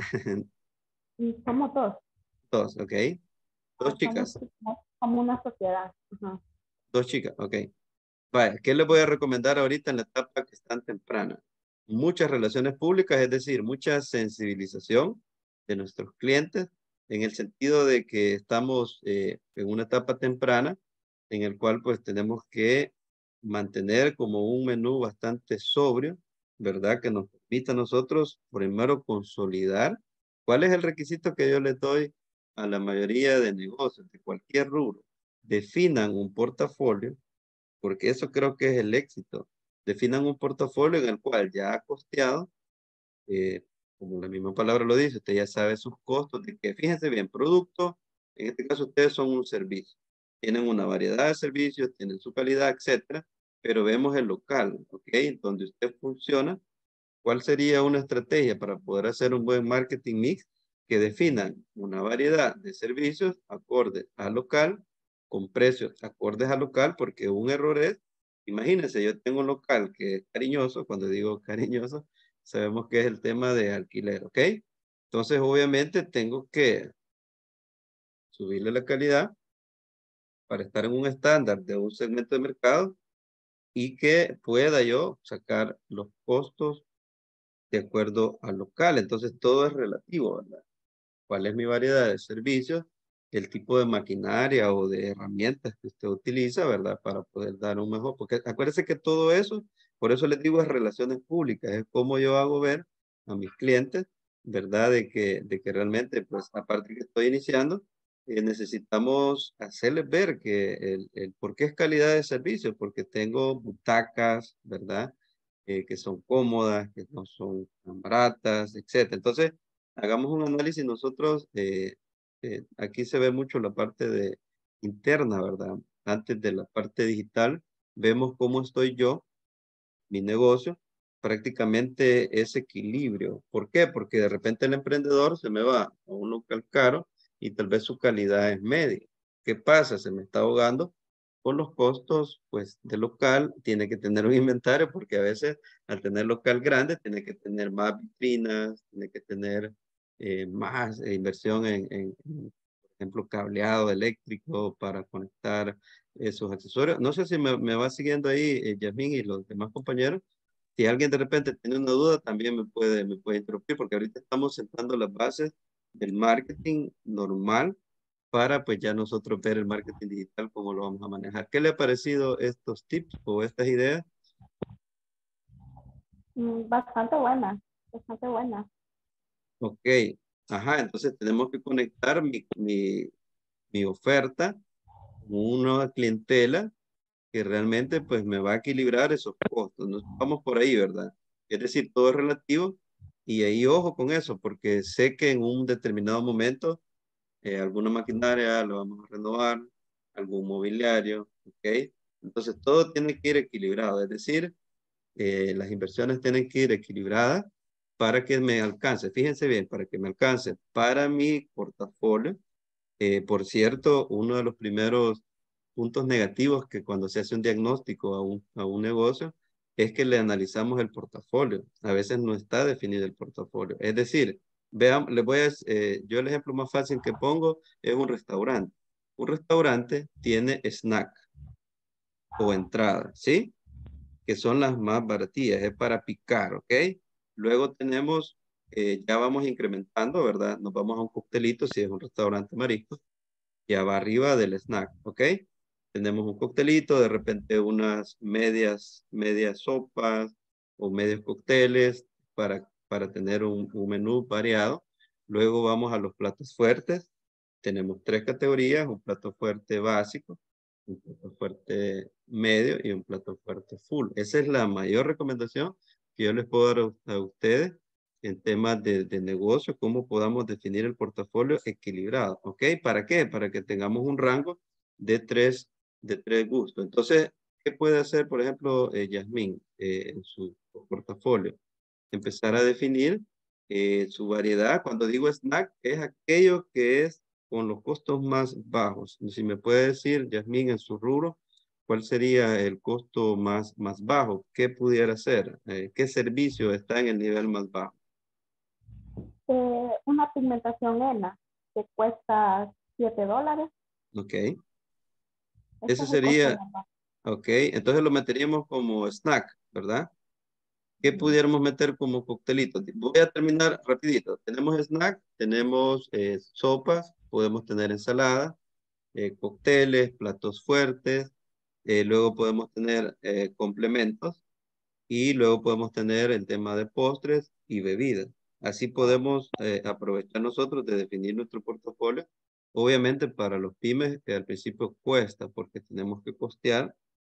somos dos, Dos, ok. Dos somos chicas, como una sociedad. Ajá. dos chicas, ok. Vaya, ¿qué les voy a recomendar ahorita en la etapa que están temprana? Muchas relaciones públicas, es decir, mucha sensibilización de nuestros clientes en el sentido de que estamos en una etapa temprana en el cual pues tenemos que mantener como un menú bastante sobrio, ¿verdad? Que nos permita a nosotros primero consolidar cuál es el requisito que yo les doy a la mayoría de negocios de cualquier rubro. Definan un portafolio porque eso creo que es el éxito. Definan un portafolio en el cual ya ha costeado, eh, como la misma palabra lo dice, usted ya sabe sus costos, de que fíjense bien, producto, en este caso ustedes son un servicio, tienen una variedad de servicios, tienen su calidad, etcétera, pero vemos el local, ¿ok? Donde usted funciona, ¿cuál sería una estrategia para poder hacer un buen marketing mix que definan una variedad de servicios acordes al local, con precios acordes al local? Porque un error es, imagínense, yo tengo un local que es cariñoso, cuando digo cariñoso, sabemos que es el tema de alquiler, ¿ok? Entonces, obviamente, tengo que subirle la calidad para estar en un estándar de un segmento de mercado y que pueda yo sacar los costos de acuerdo al local. Entonces todo es relativo, ¿verdad? ¿Cuál es mi variedad de servicios? El tipo de maquinaria o de herramientas que usted utiliza, ¿verdad? Para poder dar un mejor, porque acuérdese que todo eso, por eso les digo, es relaciones públicas, es como yo hago ver a mis clientes, ¿verdad? De que realmente, pues, aparte que estoy iniciando, necesitamos hacerles ver que el por qué es calidad de servicio, porque tengo butacas, ¿verdad? Que son cómodas, que no son tan baratas, etcétera. Entonces, hagamos un análisis nosotros. Aquí se ve mucho la parte de interna, ¿verdad? Antes de la parte digital, vemos cómo estoy yo, mi negocio, prácticamente ese equilibrio. ¿Por qué? Porque de repente el emprendedor se me va a un local caro y tal vez su calidad es media. ¿Qué pasa? Se me está ahogando por los costos, pues, del local. Tiene que tener un inventario porque a veces al tener local grande tiene que tener más vitrinas, tiene que tener más inversión por ejemplo, cableado eléctrico para conectar esos accesorios. No sé si me va siguiendo ahí, Yasmín y los demás compañeros. Si alguien de repente tiene una duda, también me puede interrumpir, porque ahorita estamos sentando las bases del marketing normal para pues ya nosotros ver el marketing digital, cómo lo vamos a manejar. ¿Qué le ha parecido estos tips o estas ideas? Bastante buena, bastante buena. Ok, ajá, entonces tenemos que conectar mi oferta con una clientela que realmente pues me va a equilibrar esos costos. Nos vamos por ahí, ¿verdad? Es decir, todo es relativo y ahí ojo con eso, porque sé que en un determinado momento alguna maquinaria lo vamos a renovar, algún mobiliario, ¿ok? Entonces todo tiene que ir equilibrado, es decir, las inversiones tienen que ir equilibradas para que me alcance. Fíjense bien, para que me alcance para mi portafolio. Por cierto, uno de los primeros puntos negativos que cuando se hace un diagnóstico a un negocio es que le analizamos el portafolio. A veces no está definido el portafolio. Es decir, vean, yo el ejemplo más fácil que pongo es un restaurante. Un restaurante tiene snack o entrada, ¿sí? Que son las más baratillas, es para picar, ¿ok? Luego tenemos, ya vamos incrementando, ¿verdad? Nos vamos a un coctelito si es un restaurante marisco, ya va arriba del snack, ¿ok? tenemos un coctelito, de repente unas medias sopas o medios cócteles para tener un menú variado. Luego vamos a los platos fuertes. Tenemos 3 categorías, un plato fuerte básico, un plato fuerte medio y un plato fuerte full. Esa es la mayor recomendación que yo les puedo dar a ustedes en temas de negocio, cómo podamos definir el portafolio equilibrado. ¿Ok? ¿Para qué? Para que tengamos un rango de tres gustos. Entonces, ¿qué puede hacer, por ejemplo, Yasmín en su portafolio? Empezar a definir su variedad. Cuando digo snack, es aquello que es con los costos más bajos. Si me puede decir, Yasmín, en su rubro, ¿cuál sería el costo más bajo? ¿Qué pudiera ser? ¿Qué servicio está en el nivel más bajo? Una pigmentación henna que cuesta $7. Ok. Ese Ese es el costo sería, más bajo. ok. Entonces lo meteríamos como snack, ¿verdad? ¿Qué pudiéramos meter como coctelito? Voy a terminar rapidito. Tenemos snack, tenemos sopas, podemos tener ensalada, cócteles, platos fuertes, luego podemos tener complementos y luego podemos tener el tema de postres y bebidas. Así podemos aprovechar nosotros de definir nuestro portafolio. Obviamente para los pymes que al principio cuesta porque tenemos que costear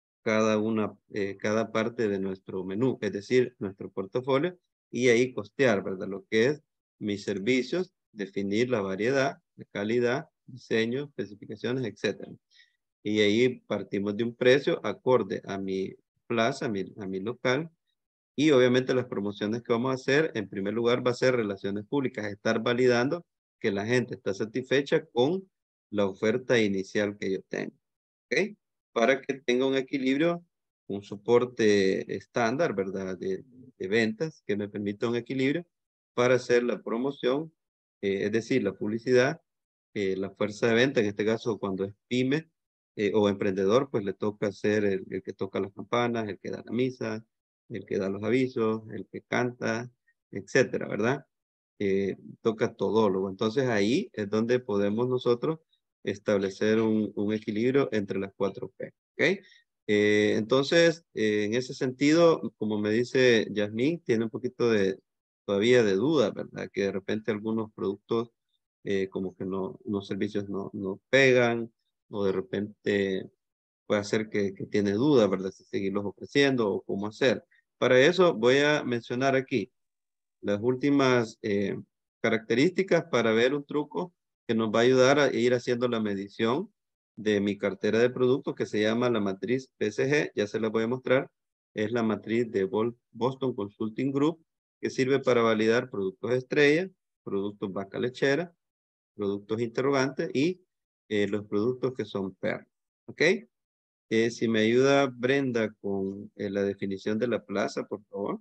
cada parte de nuestro menú, es decir, nuestro portafolio, y ahí costear, ¿verdad? Lo que es mis servicios, definir la variedad, la calidad, diseño, especificaciones, etcétera. Y ahí partimos de un precio acorde a mi plaza, a mi local, y obviamente las promociones que vamos a hacer, en primer lugar, va a ser relaciones públicas, estar validando que la gente está satisfecha con la oferta inicial que yo tengo. ¿Ok? Para que tenga un equilibrio, un soporte estándar, ¿verdad? De ventas que me permita un equilibrio para hacer la promoción, es decir, la publicidad, la fuerza de venta, en este caso cuando es pyme o emprendedor, pues le toca ser el que toca las campanas, el que da la misa, el que da los avisos, el que canta, etcétera, ¿verdad? Toca todólogo. Entonces ahí es donde podemos nosotros establecer un equilibrio entre las 4P. ¿Ok? Entonces, en ese sentido, como me dice Yasmín, tiene un poquito todavía de duda, ¿verdad? Que de repente algunos productos como que no, unos servicios no pegan o de repente puede hacer que tiene duda, ¿verdad? Si seguirlos ofreciendo o cómo hacer. Para eso voy a mencionar aquí las últimas características para ver un truco que nos va a ayudar a ir haciendo la medición de mi cartera de productos que se llama la matriz BCG. Ya se la voy a mostrar. Es la matriz de Boston Consulting Group que sirve para validar productos estrella, productos vaca lechera, productos interrogantes y los productos que son perros. ¿Ok? Si me ayuda Brenda con la definición de la plaza, por favor.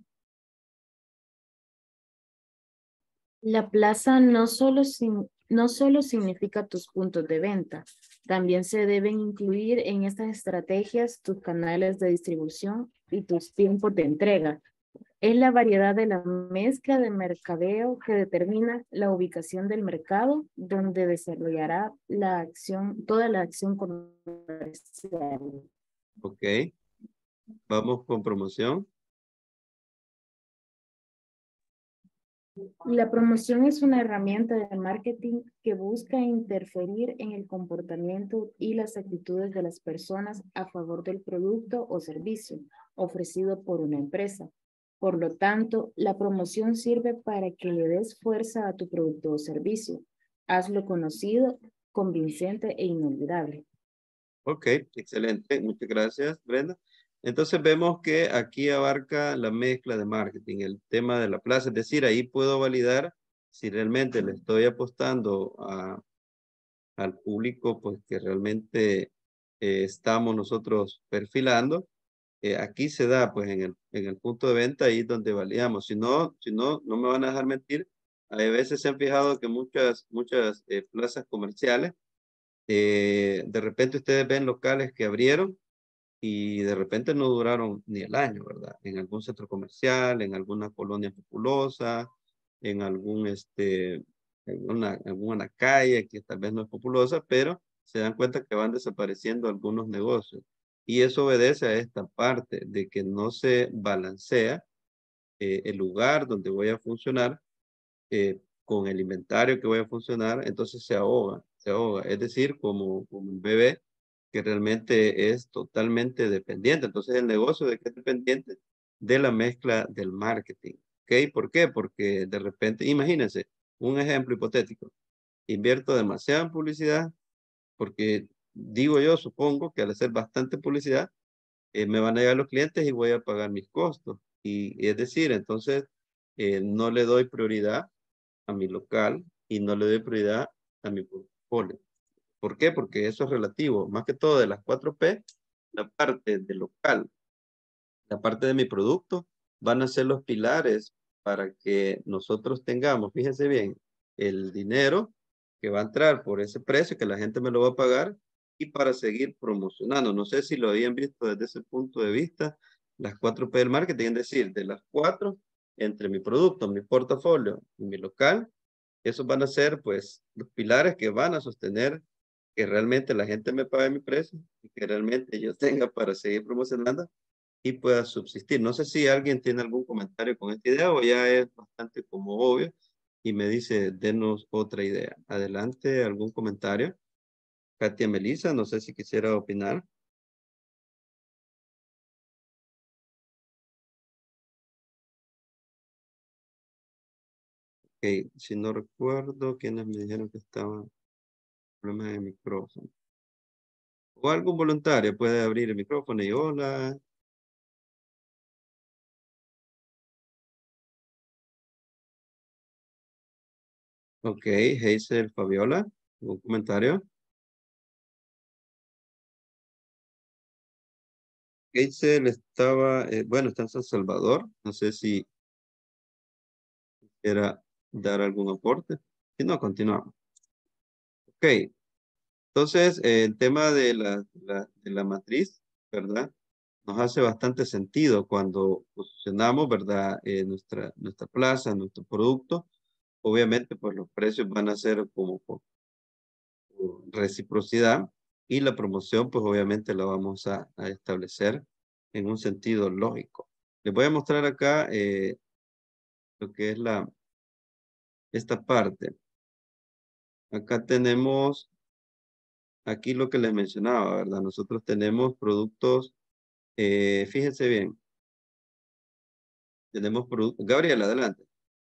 La plaza no solo significa tus puntos de venta, también se deben incluir en estas estrategias tus canales de distribución y tus tiempos de entrega. Es la variedad de la mezcla de mercadeo que determina la ubicación del mercado donde desarrollará toda la acción comercial. Ok. Vamos con promoción. La promoción es una herramienta de marketing que busca interferir en el comportamiento y las actitudes de las personas a favor del producto o servicio ofrecido por una empresa. Por lo tanto, la promoción sirve para que le des fuerza a tu producto o servicio. Hazlo conocido, convincente e inolvidable. Ok, excelente. Muchas gracias, Brenda. Entonces vemos que aquí abarca la mezcla de marketing, el tema de la plaza. Es decir, ahí puedo validar si realmente le estoy apostando al público, pues que realmente estamos nosotros perfilando. Aquí se da, pues en el punto de venta, ahí es donde validamos. Si no, no me van a dejar mentir. Hay veces se han fijado que muchas plazas comerciales, de repente ustedes ven locales que abrieron y de repente no duraron ni el año, ¿verdad? En algún centro comercial, en alguna colonia populosa, en alguna calle que tal vez no es populosa, pero se dan cuenta que van desapareciendo algunos negocios. Y eso obedece a esta parte de que no se balancea el lugar donde voy a funcionar con el inventario que voy a funcionar, entonces se ahoga, se ahoga. Es decir, como un bebé que realmente es totalmente dependiente. Entonces el negocio de que es dependiente de la mezcla del marketing. ¿Ok? ¿Por qué? Porque de repente, imagínense, un ejemplo hipotético. Invierto demasiada en publicidad porque digo yo, supongo que al hacer bastante publicidad, me van a llegar los clientes y voy a pagar mis costos. Y es decir, entonces no le doy prioridad a mi local y no le doy prioridad a mi portfolio. ¿Por qué? Porque eso es relativo. Más que todo de las 4P, la parte del local, la parte de mi producto, van a ser los pilares para que nosotros tengamos, fíjense bien, el dinero que va a entrar por ese precio que la gente me lo va a pagar y para seguir promocionando. No sé si lo habían visto desde ese punto de vista, las 4P del marketing, es decir, de las 4, entre mi producto, mi portafolio y mi local, esos van a ser pues los pilares que van a sostener que realmente la gente me pague mi precio y que realmente yo tenga para seguir promocionando y pueda subsistir. No sé si alguien tiene algún comentario con esta idea o ya es bastante como obvio y me dice, denos otra idea. Adelante, algún comentario. Katia Melissa, no sé si quisiera opinar. Ok, si no recuerdo quiénes me dijeron que estaban problemas de micrófono. O algún voluntario puede abrir el micrófono y hola. Ok, Hazel Fabiola, ¿algún comentario? Hazel estaba, bueno, está en San Salvador. No sé si quiera dar algún aporte. Si no, continuamos. Ok, entonces el tema de la matriz, ¿verdad? Nos hace bastante sentido cuando posicionamos, ¿verdad? Nuestra plaza, nuestro producto. Obviamente, pues los precios van a ser como por reciprocidad y la promoción, pues obviamente la vamos a establecer en un sentido lógico. Les voy a mostrar acá lo que es esta parte. Acá tenemos, aquí lo que les mencionaba, ¿verdad? Nosotros tenemos productos, fíjense bien, tenemos productos. Gabriela, adelante.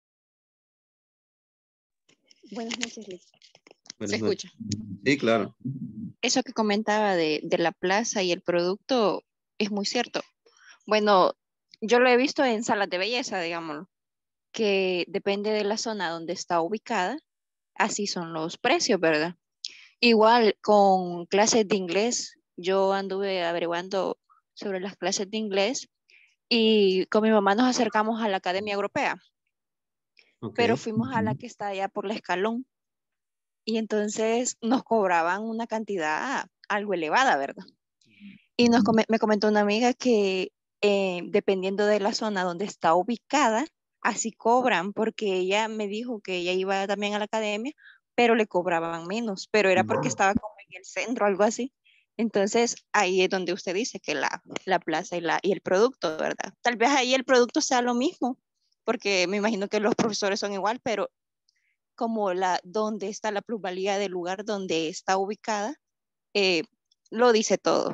Buenas noches, Liz. ¿Se Buenas noches. escucha? Sí, claro. Eso que comentaba de la plaza y el producto es muy cierto. Bueno, yo lo he visto en salas de belleza, digámoslo, que depende de la zona donde está ubicada, así son los precios, ¿verdad? Igual con clases de inglés, yo anduve averiguando sobre las clases de inglés y con mi mamá nos acercamos a la Academia Europea, Ok. pero fuimos a la que está allá por la Escalón y entonces nos cobraban una cantidad algo elevada, ¿verdad? Y me comentó una amiga que dependiendo de la zona donde está ubicada, así cobran, porque ella me dijo que ella iba también a la academia, pero le cobraban menos, pero era porque estaba como en el centro, algo así. Entonces, ahí es donde usted dice que la plaza y el producto, ¿verdad? Tal vez ahí el producto sea lo mismo, porque me imagino que los profesores son igual, pero como donde está la plusvalía del lugar donde está ubicada, eh, lo dice todo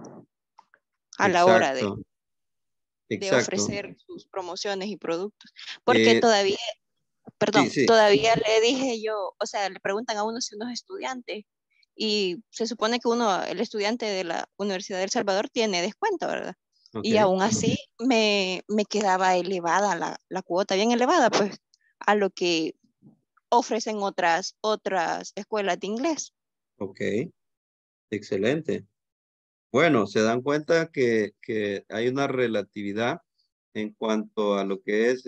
a la hora Exacto. de Exacto. ofrecer sus promociones y productos. Porque Eh, todavía, sí, perdón, sí. todavía le dije yo, o sea, le preguntan a uno si uno es estudiante y se supone que uno, el estudiante de la Universidad de El Salvador, tiene descuento, ¿verdad? Y Ok. aún así me quedaba elevada la cuota, bien elevada, pues, a lo que ofrecen otras escuelas de inglés. Ok. Excelente. Bueno, se dan cuenta que hay una relatividad en cuanto a lo que es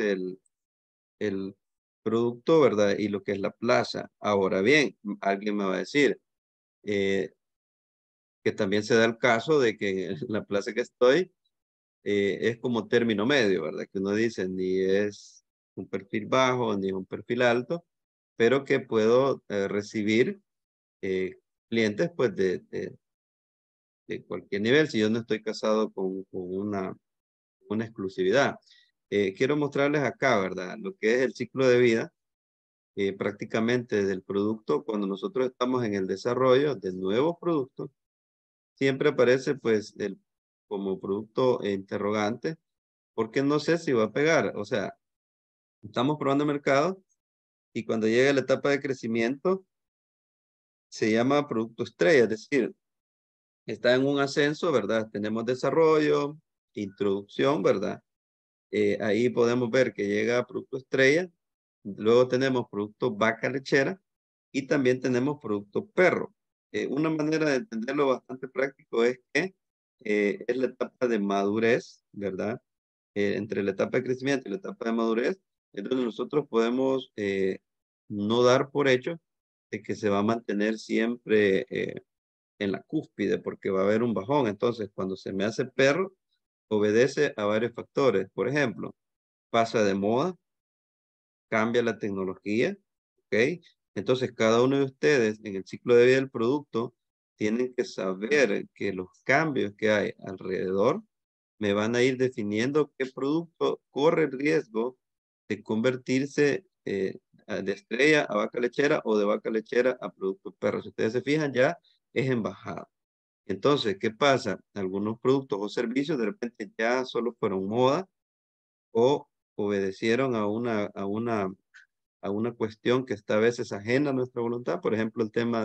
el producto, ¿verdad? Y lo que es la plaza. Ahora bien, alguien me va a decir eh, que también se da el caso de que en la plaza que estoy es como término medio, ¿verdad? Que uno dice ni es un perfil bajo ni un perfil alto, pero que puedo recibir clientes pues de cualquier nivel, si yo no estoy casado con una exclusividad. Quiero mostrarles acá, ¿verdad? Lo que es el ciclo de vida prácticamente del producto. Cuando nosotros estamos en el desarrollo de nuevos productos, siempre aparece pues como producto interrogante, porque no sé si va a pegar. O sea, estamos probando el mercado y cuando llega la etapa de crecimiento, se llama producto estrella, es decir, está en un ascenso, ¿verdad? Tenemos desarrollo, introducción, ¿verdad? Ahí podemos ver que llega producto estrella, luego tenemos producto vaca lechera y también tenemos producto perro. Una manera de entenderlo bastante práctico es que es la etapa de madurez, ¿verdad? Entre la etapa de crecimiento y la etapa de madurez, es donde nosotros podemos no dar por hecho de que se va a mantener siempre en la cúspide porque va a haber un bajón. Entonces, cuando se me hace perro, obedece a varios factores. Por ejemplo, pasa de moda, cambia la tecnología, ¿ok? Entonces, cada uno de ustedes en el ciclo de vida del producto tienen que saber que los cambios que hay alrededor me van a ir definiendo qué producto corre el riesgo de convertirse de estrella a vaca lechera o de vaca lechera a producto perro. Si ustedes se fijan, ya es en bajada. Entonces, ¿qué pasa? Algunos productos o servicios de repente ya solo fueron moda o obedecieron a una cuestión que está a veces ajena a nuestra voluntad. Por ejemplo, el tema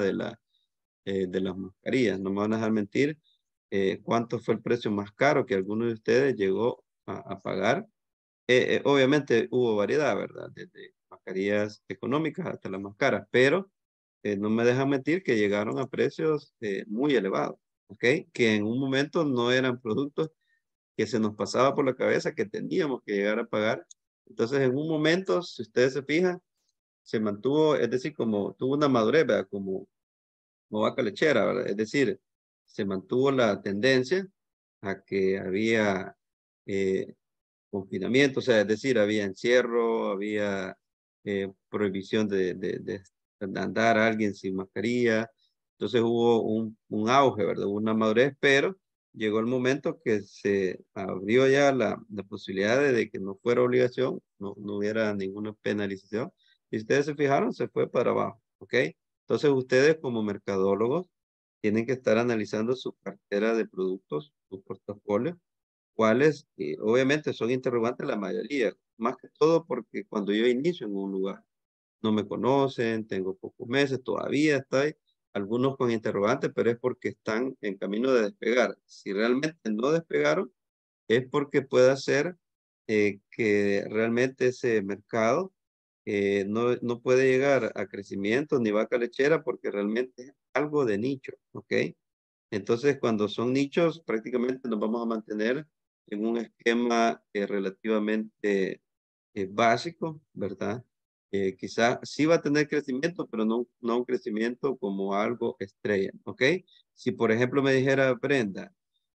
de las mascarillas. No me van a dejar mentir. ¿Cuánto fue el precio más caro que alguno de ustedes llegó a pagar? Obviamente hubo variedad, ¿verdad? Desde mascarillas económicas hasta las más caras, pero no me dejan mentir que llegaron a precios muy elevados, ¿ok? Que en un momento no eran productos que se nos pasaba por la cabeza que teníamos que llegar a pagar. Entonces, en un momento, si ustedes se fijan, se mantuvo, es decir, como tuvo una madurez, ¿verdad? Como vaca lechera, ¿verdad? Es decir, se mantuvo la tendencia a que había confinamiento, o sea, es decir, había encierro, había prohibición de andar a alguien sin mascarilla. Entonces hubo un auge, ¿verdad? Hubo una madurez, pero llegó el momento que se abrió ya la posibilidad de que no fuera obligación, no hubiera ninguna penalización. Y ustedes se fijaron, se fue para abajo, ¿ok? Entonces ustedes como mercadólogos tienen que estar analizando su cartera de productos, su portafolio, cuáles obviamente son interrogantes la mayoría, más que todo porque cuando yo inicio en un lugar, no me conocen, tengo pocos meses, todavía estoy, algunos con interrogantes, pero es porque están en camino de despegar. Si realmente no despegaron, es porque puede ser que realmente ese mercado no puede llegar a crecimiento ni vaca lechera porque realmente es algo de nicho, ¿ok? Entonces, cuando son nichos, prácticamente nos vamos a mantener en un esquema relativamente básico, ¿verdad? Quizá sí va a tener crecimiento, pero no un crecimiento como algo estrella, ¿ok? Si, por ejemplo, me dijera Brenda,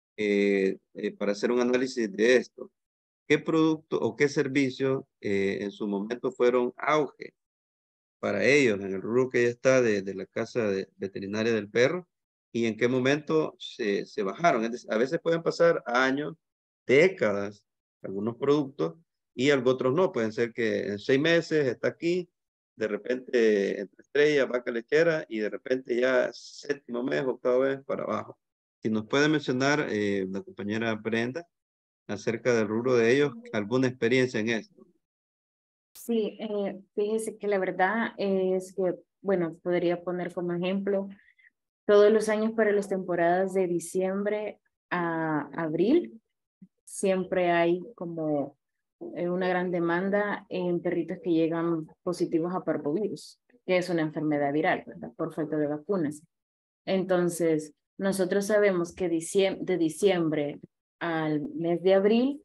para hacer un análisis de esto, ¿qué producto o qué servicio en su momento fueron auge para ellos en el rubro que ya está de la casa veterinaria del perro y en qué momento se bajaron? Es decir, a veces pueden pasar años, décadas, algunos productos y otros no. Pueden ser que en 6 meses está aquí, de repente entre estrella, vaca lechera y de repente ya séptimo mes, octavo mes para abajo. Si nos puede mencionar la compañera Brenda acerca del rubro de ellos, alguna experiencia en esto. Sí, fíjese que la verdad es que, bueno, podría poner como ejemplo, todos los años para las temporadas de diciembre a abril, siempre hay como una gran demanda en perritos que llegan positivos a parvovirus, que es una enfermedad viral, ¿verdad? Por falta de vacunas. Entonces, nosotros sabemos que de diciembre al mes de abril,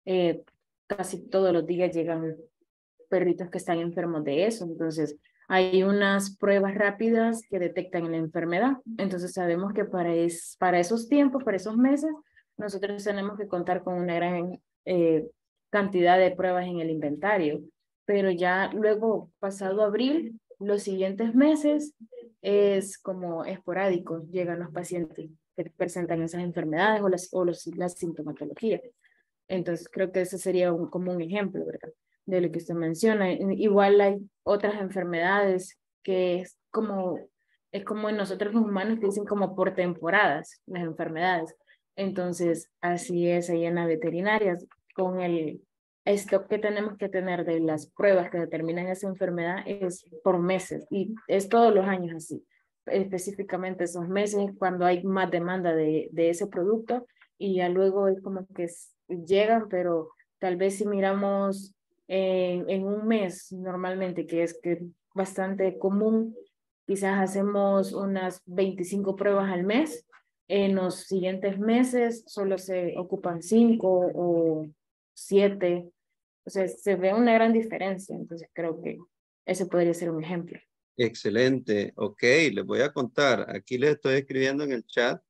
casi todos los días llegan perritos que están enfermos de eso. Entonces, hay unas pruebas rápidas que detectan la enfermedad. Entonces, sabemos que para esos tiempos, para esos meses, nosotros tenemos que contar con una gran cantidad de pruebas en el inventario. Pero ya luego, pasado abril, los siguientes meses, es como esporádico, llegan los pacientes que presentan esas enfermedades la sintomatología. Entonces creo que ese sería como un ejemplo, ¿verdad? De lo que usted menciona. Igual hay otras enfermedades que es como en nosotros los humanos que dicen como por temporadas las enfermedades. Entonces así es ahí en la veterinaria, con el stock que tenemos que tener de las pruebas que determinan esa enfermedad es por meses y es todos los años así. Específicamente esos meses cuando hay más demanda de ese producto y ya luego es como que llegan, pero tal vez si miramos en un mes normalmente, que es bastante común, quizás hacemos unas 25 pruebas al mes. En los siguientes meses solo se ocupan 5 o 7. O sea, se ve una gran diferencia. Entonces creo que ese podría ser un ejemplo. Excelente. Ok, les voy a contar. Aquí les estoy escribiendo en el chat.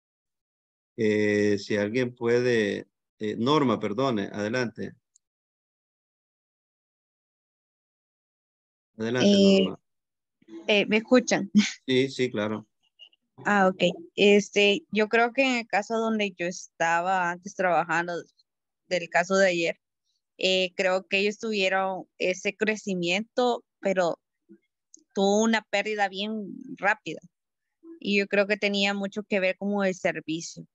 Si alguien puede... Norma, perdone. Adelante. Adelante, Norma. ¿Me escuchan? Sí, sí, claro. Ah, ok. Yo creo que en el caso donde yo estaba antes trabajando, del caso de ayer, creo que ellos tuvieron ese crecimiento, pero tuvo una pérdida bien rápida. Y yo creo que tenía mucho que ver como el servicio.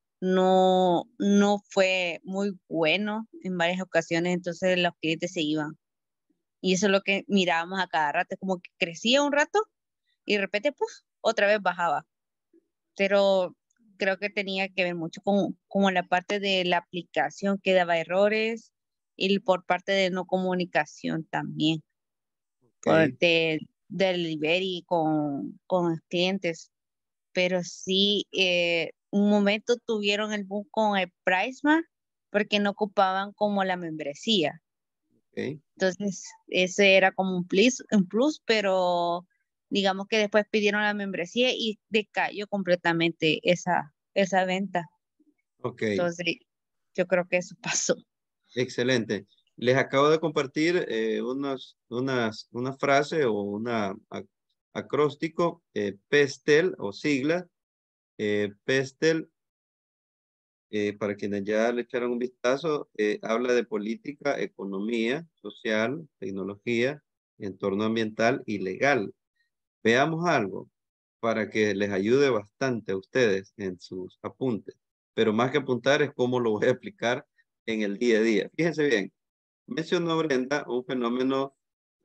No fue muy bueno en varias ocasiones, entonces los clientes se iban. Y eso es lo que mirábamos a cada rato, como que crecía un rato y de repente, ¡puf!, otra vez bajaba. Pero creo que tenía que ver mucho con la parte de la aplicación que daba errores y por parte de no comunicación también, Okay. del delivery con los clientes. Pero sí, un momento tuvieron el boom con el PriceMart porque no ocupaban como la membresía. Okay. Entonces, ese era como un plus, pero digamos que después pidieron la membresía y decayó completamente esa venta. Ok, Entonces, yo creo que eso pasó. excelente. Les acabo de compartir una frase o acróstico, PESTEL o sigla. PESTEL, para quienes ya le echaron un vistazo, habla de política, economía, social, tecnología, entorno ambiental y legal. Veamos algo para que les ayude bastante a ustedes en sus apuntes. Pero más que apuntar es cómo lo voy a aplicar en el día a día. Fíjense bien, mencionó Brenda un fenómeno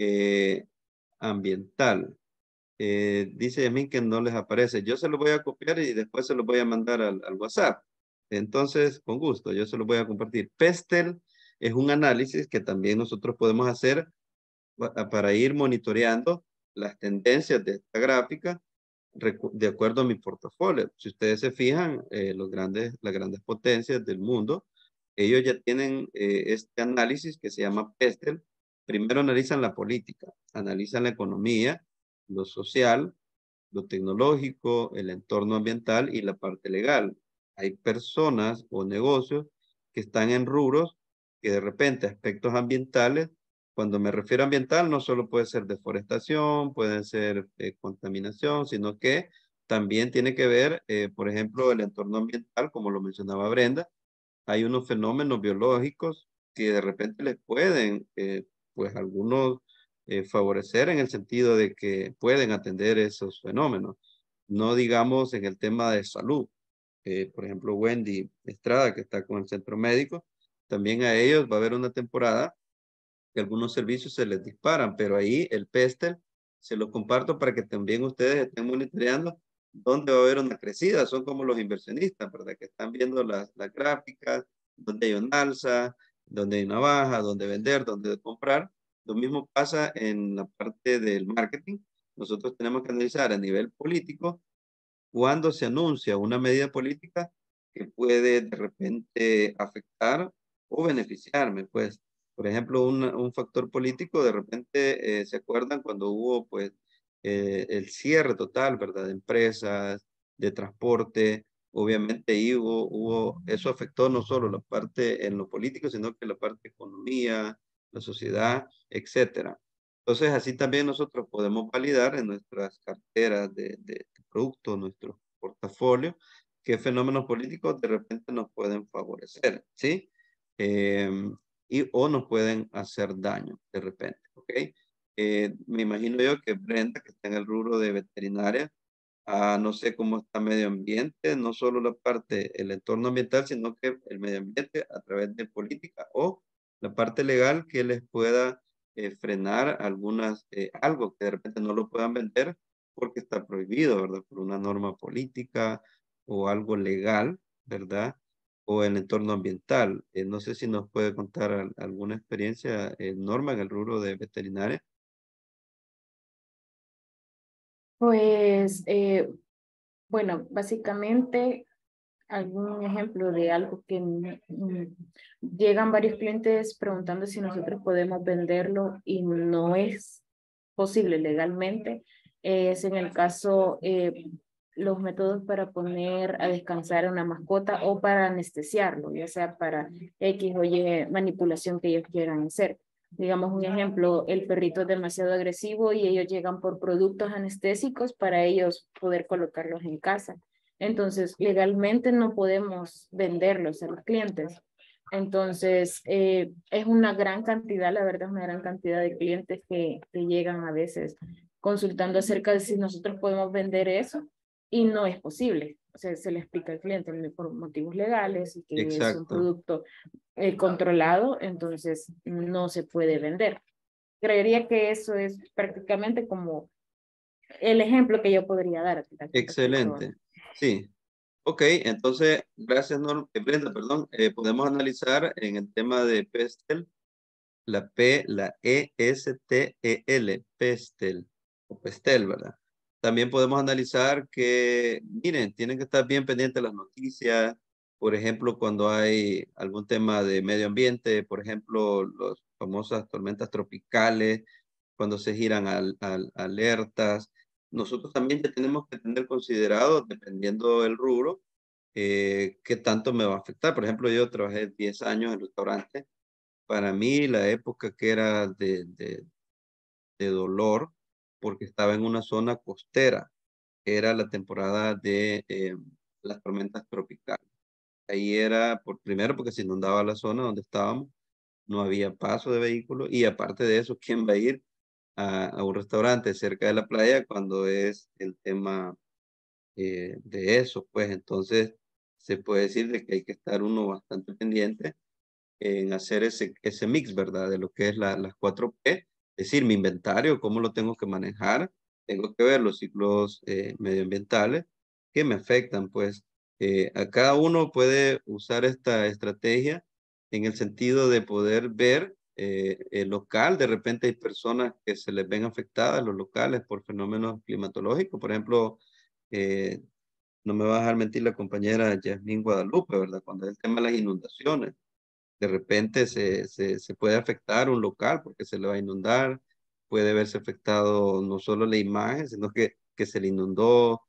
ambiental. Dice a mí que no les aparece. Yo se lo voy a copiar y después se lo voy a mandar al WhatsApp. Entonces, con gusto, yo se lo voy a compartir. PESTEL es un análisis que también nosotros podemos hacer para ir monitoreando las tendencias de esta gráfica de acuerdo a mi portafolio. Si ustedes se fijan, las grandes potencias del mundo, ellos ya tienen este análisis que se llama PESTEL. Primero analizan la política, analizan la economía, lo social, lo tecnológico, el entorno ambiental y la parte legal. Hay personas o negocios que están en rubros que de repente aspectos ambientales, cuando me refiero a ambiental, no solo puede ser deforestación, puede ser contaminación, sino que también tiene que ver, por ejemplo, el entorno ambiental, como lo mencionaba Brenda. Hay unos fenómenos biológicos que de repente les pueden, pues algunos favorecer en el sentido de que pueden atender esos fenómenos. No digamos en el tema de salud. Por ejemplo, Wendy Estrada, que está con el centro médico, también a ellos va a haber una temporada que algunos servicios se les disparan, pero ahí el PESTEL se lo comparto para que también ustedes estén monitoreando dónde va a haber una crecida. Son como los inversionistas, ¿verdad? Que están viendo las gráficas, donde hay una alza, donde hay una baja, donde vender, donde comprar. Lo mismo pasa en la parte del marketing. Nosotros tenemos que analizar a nivel político cuando se anuncia una medida política que puede de repente afectar o beneficiarme, pues, por ejemplo, un factor político, de repente se acuerdan cuando hubo, pues, el cierre total, ¿verdad? De empresas, de transporte, obviamente ahí eso afectó no solo la parte en lo político, sino que la parte de economía, la sociedad, etcétera. Entonces, así también nosotros podemos validar en nuestras carteras de productos, nuestros portafolios, qué fenómenos políticos de repente nos pueden favorecer, ¿sí? O nos pueden hacer daño de repente, ¿ok? Me imagino yo que Brenda, que está en el rubro de veterinaria, no sé cómo está medio ambiente, no solo la parte, el entorno ambiental, sino que el medio ambiente a través de política o la parte legal que les pueda frenar algunas, algo que de repente no lo puedan vender porque está prohibido, ¿verdad? Por una norma política o algo legal, ¿verdad? O el entorno ambiental. No sé si nos puede contar alguna experiencia, Norma, en el rubro de veterinaria. Pues, bueno, básicamente algún ejemplo de algo que llegan varios clientes preguntando si nosotros podemos venderlo y no es posible legalmente. Es en el caso, los métodos para poner a descansar a una mascota o para anestesiarlo, ya sea para X o Y manipulación que ellos quieran hacer. Digamos un ejemplo, el perrito es demasiado agresivo y ellos llegan por productos anestésicos para ellos poder colocarlos en casa. Entonces, legalmente no podemos venderlos a los clientes. Entonces, es una gran cantidad, la verdad es una gran cantidad de clientes que llegan a veces consultando acerca de si nosotros podemos vender eso y no es posible. O sea, se le explica al cliente por motivos legales y que es un Exacto. producto controlado, entonces no se puede vender. Creería que eso es prácticamente como el ejemplo que yo podría dar. Excelente. Sí. Ok, entonces, gracias, Brenda, perdón. Podemos analizar en el tema de Pestel, la P, la E-S-T-E-L, Pestel, o Pestel, ¿verdad? También podemos analizar que, miren, tienen que estar bien pendientes de las noticias, por ejemplo, cuando hay algún tema de medio ambiente, por ejemplo, las famosas tormentas tropicales, cuando se giran alertas. Nosotros también ya tenemos que tener considerado, dependiendo del rubro, qué tanto me va a afectar. Por ejemplo, yo trabajé 10 años en restaurante. Para mí, la época que era de dolor, porque estaba en una zona costera, era la temporada de las tormentas tropicales. Ahí era, primero, porque se inundaba la zona donde estábamos, no había paso de vehículos, y aparte de eso, ¿quién va a ir a un restaurante cerca de la playa cuando es el tema de eso? Pues entonces se puede decir de que hay que estar uno bastante pendiente en hacer ese mix, ¿verdad? De lo que es las 4P, es decir, mi inventario, cómo lo tengo que manejar, tengo que ver los ciclos medioambientales que me afectan, pues a cada uno puede usar esta estrategia en el sentido de poder ver el local, de repente hay personas que se les ven afectadas, los locales, por fenómenos climatológicos, por ejemplo, eh, no me va a dejar mentir la compañera Yasmín Guadalupe, ¿verdad? Cuando es el tema de las inundaciones, de repente se puede afectar un local porque se le va a inundar, puede verse afectado no solo la imagen, sino que se le inundó,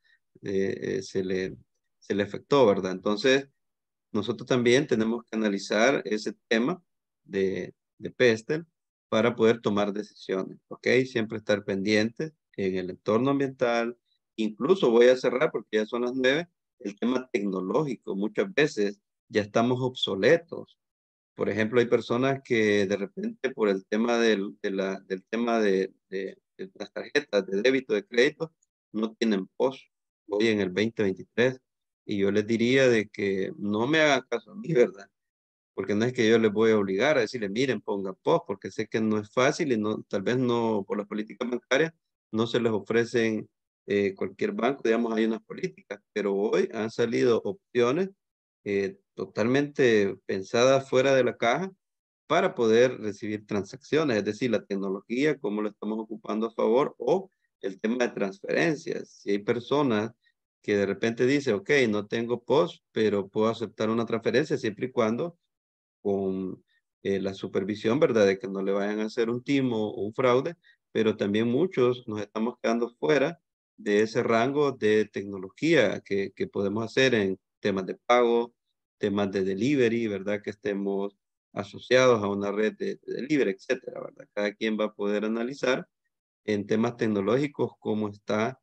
se le afectó, ¿verdad? Entonces, nosotros también tenemos que analizar ese tema de Pestel para poder tomar decisiones, ¿ok? Siempre estar pendientes en el entorno ambiental. Incluso voy a cerrar porque ya son las 9, el tema tecnológico. Muchas veces ya estamos obsoletos. Por ejemplo, hay personas que de repente por el tema del tema de las tarjetas de débito, de crédito, no tienen POS hoy en el 2023. Y yo les diría de que no me hagan caso a mí, ¿verdad? Porque no es que yo les voy a obligar a decirle, miren, ponga POS, porque sé que no es fácil y no, tal vez no, por las políticas bancarias, no se les ofrecen cualquier banco, digamos, hay unas políticas, pero hoy han salido opciones totalmente pensadas fuera de la caja para poder recibir transacciones, es decir, la tecnología, cómo lo estamos ocupando a favor, o el tema de transferencias. Si hay personas que de repente dicen, ok, no tengo POS, pero puedo aceptar una transferencia siempre y cuando con la supervisión, ¿verdad? De que no le vayan a hacer un timo o un fraude, pero también muchos nos estamos quedando fuera de ese rango de tecnología que podemos hacer en temas de pago, temas de delivery, ¿verdad? Que estemos asociados a una red de delivery, etcétera, ¿verdad? Cada quien va a poder analizar en temas tecnológicos cómo está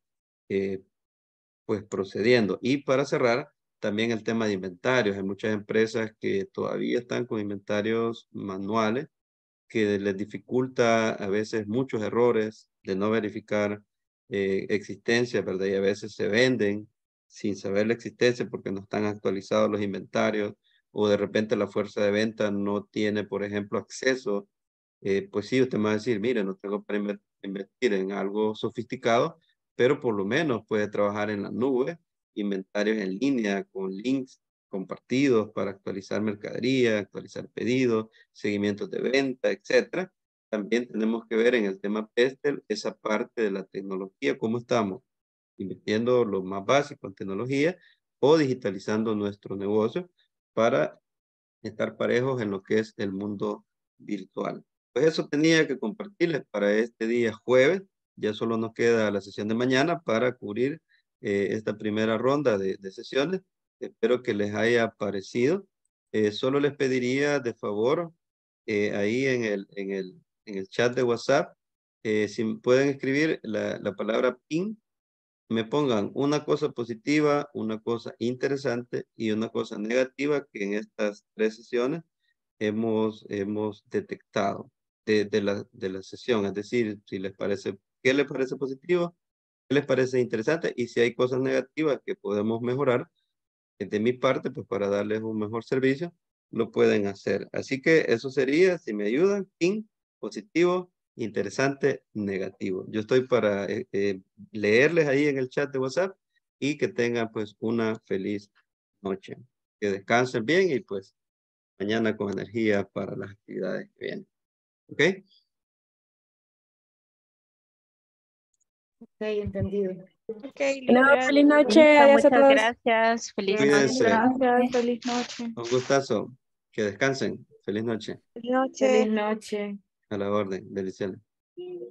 pues procediendo. Y para cerrar, también el tema de inventarios. Hay muchas empresas que todavía están con inventarios manuales que les dificulta a veces muchos errores de no verificar existencia, ¿verdad? Y a veces se venden sin saber la existencia porque no están actualizados los inventarios o de repente la fuerza de venta no tiene, por ejemplo, acceso. Pues sí, usted me va a decir, mire, no tengo para invertir en algo sofisticado, pero por lo menos puede trabajar en la nube, inventarios en línea con links compartidos para actualizar mercadería, actualizar pedidos, seguimientos de venta, etcétera. También tenemos que ver en el tema Pestel esa parte de la tecnología, cómo estamos invirtiendo lo más básico en tecnología o digitalizando nuestro negocio para estar parejos en lo que es el mundo virtual. Pues eso tenía que compartirles para este día jueves. Ya solo nos queda la sesión de mañana para cubrir esta primera ronda de sesiones. Espero que les haya parecido. Solo les pediría de favor ahí en el chat de WhatsApp, si pueden escribir la palabra PIN, me pongan una cosa positiva, una cosa interesante y una cosa negativa que en estas 3 sesiones hemos detectado de la sesión. Es decir, si les parece, ¿qué les parece positivo? ¿Qué les parece interesante? Y si hay cosas negativas que podemos mejorar, de mi parte, pues para darles un mejor servicio, lo pueden hacer. Así que eso sería, si me ayudan, PIN, positivo, interesante, negativo. Yo estoy para leerles ahí en el chat de WhatsApp y que tengan pues una feliz noche. Que descansen bien y pues mañana con energía para las actividades que vienen. ¿Ok? Ok, entendido. Ok, Bueno, feliz noche, Listo, adiós a muchas todos. gracias. Feliz Cuídense. noche. Gracias, feliz noche. Un gustazo. Que descansen. Feliz noche. Feliz noche. Feliz noche. A la orden. Bendiciones.